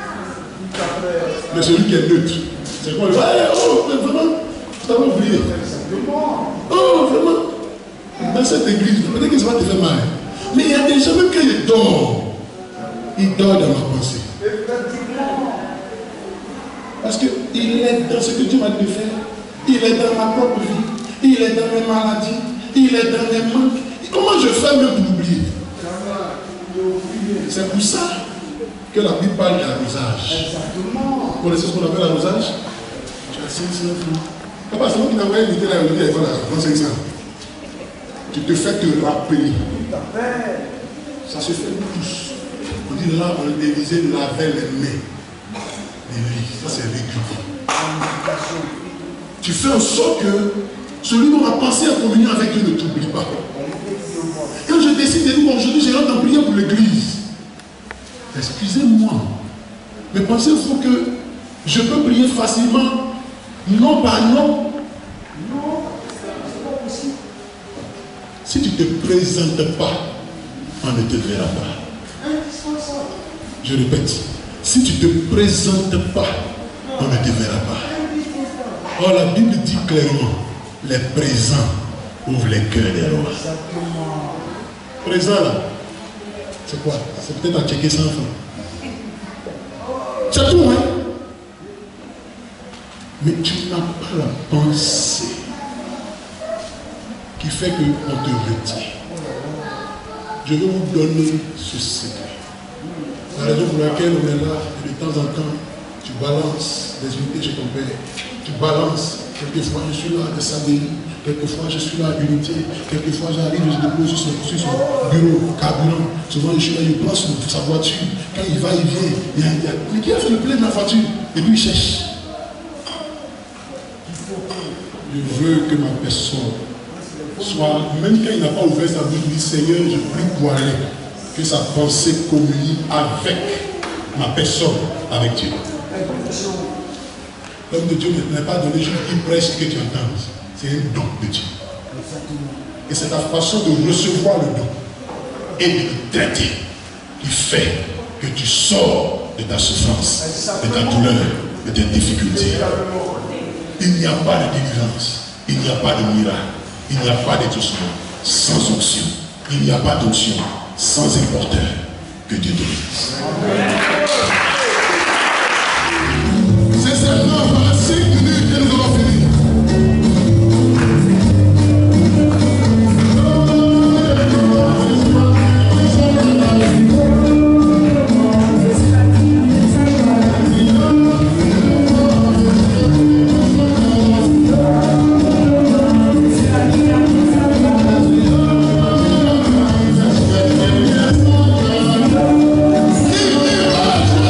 Mais celui qui est neutre, c'est quoi? Oh, mais vraiment, tu t'avais oublié. Oh, vraiment. Dans cette église, peut-être que ça va te faire mal. Mais il y a des gens, même quand ils dorment, ils dorment dans ma pensée. Parce qu'il est dans ce que Dieu m'a dit de faire. Il est dans ma propre vie. Il est dans mes maladies. Il est dans mes manques. Comment je fais même pour oublier? C'est pour ça que la Bible parle d'arrosage. Vous connaissez ce qu'on appelle l'arrosage? Tu as cinq cents francs. Papa, c'est moi qui n'avais pas invité là, il dit, voilà, prends cinq cents. Tu te fais te rappeler. Ça se fait pour tous. On dit là, on disait laver les mains. Les lits, ça c'est régulier. Tu fais en sorte que celui dont on a pensé à communion avec Dieu ne t'oublie pas. Quand je décide de dire aujourd'hui, je rentre en prière pour l'église. Excusez-moi, mais pensez-vous que je peux prier facilement, non par non? Non, c'est pas possible. Si tu ne te présentes pas, on ne te verra pas. Je répète, si tu ne te présentes pas, on ne te verra pas. Or, la Bible dit clairement, les présents ouvrent les cœurs des rois. Présent là, c'est quoi? C'est peut-être à checker cent francs. C'est tout, hein? Mais tu n'as pas la pensée qui fait qu'on te retient. Je vais vous donner ce secret. La raison pour laquelle on est là, et de temps en temps, tu balances des unités chez ton père. Tu balances. Quelquefois je suis là à Sabéry, quelquefois je suis là à Unité, quelquefois j'arrive, je dépose sur son, sur son bureau, carburant. Souvent je suis là, il prend sa voiture. Quand il va, il vient. Il y a, il y a, mais qui a fait le plein de la voiture? Et puis il cherche. Je veux que ma personne soit, même quand il n'a pas ouvert sa bouche, il dit Seigneur, je prie pour aller, que sa pensée communie avec ma personne, avec Dieu. L'homme de Dieu ne n'est pas donné juste qu'il prêche ce que tu entends. C'est un don de Dieu. Et c'est ta façon de recevoir le don et de te traiter qui fait que tu sors de ta souffrance, de ta douleur, de tes difficultés. Il n'y a pas de délivrance, il n'y a pas de miracle, il n'y a pas d'exaucement sans onction. Il n'y a pas d'onction sans importeur. Que Dieu te bénisse. C'est seulement par cinq minutes que nous allons finir. Viva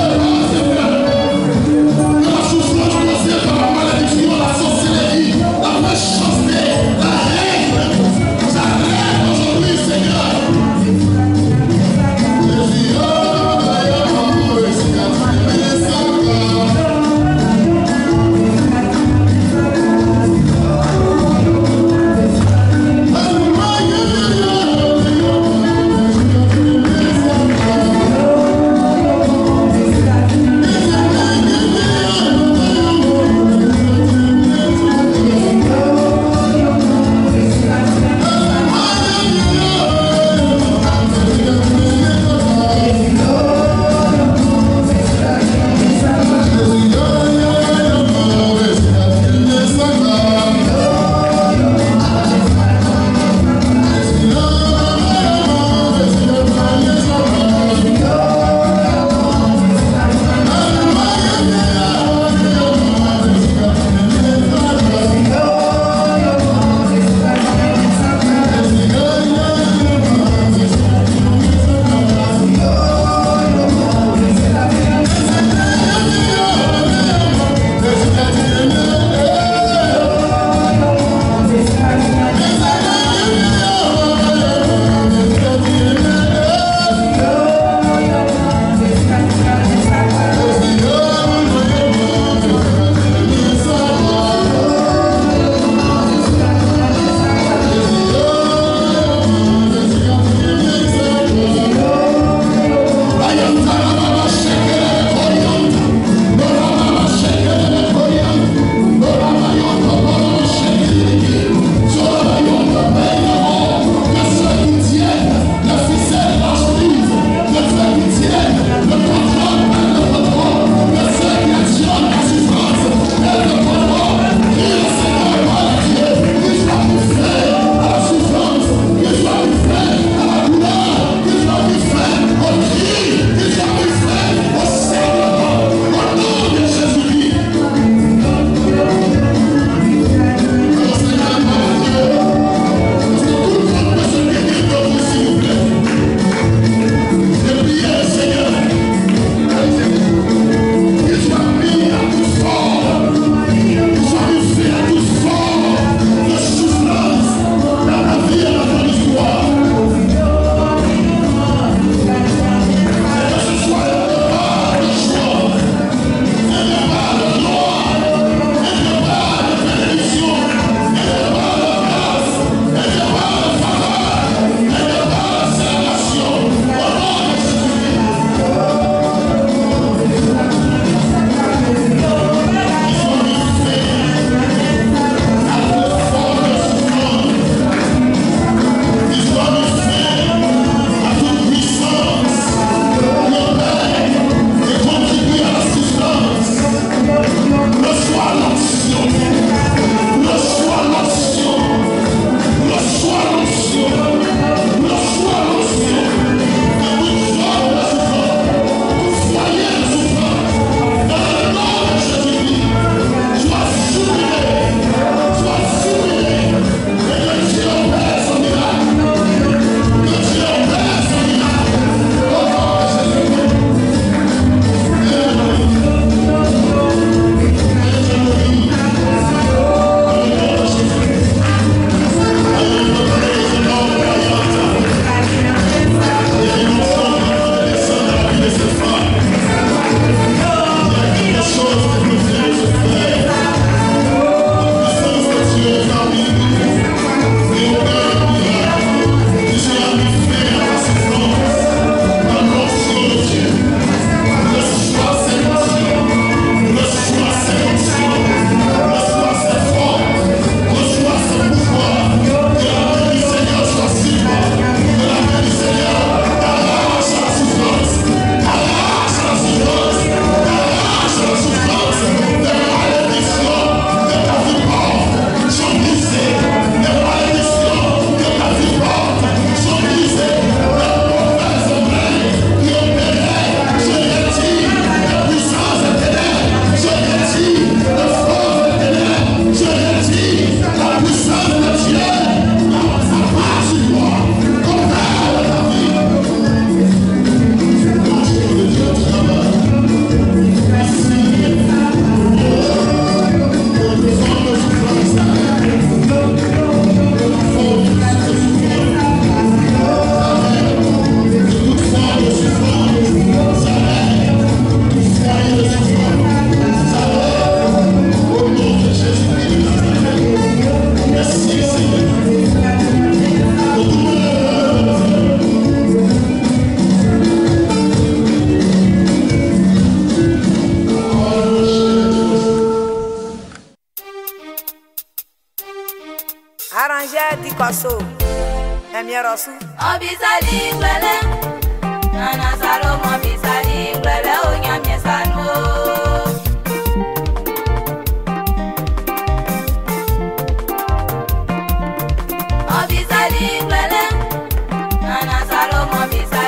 di koso. Emi rosu. Obisali ngbele. Nana Salomo bisali ngbele onyamye sanu. Obisali ngbele. Nana Salomo bisali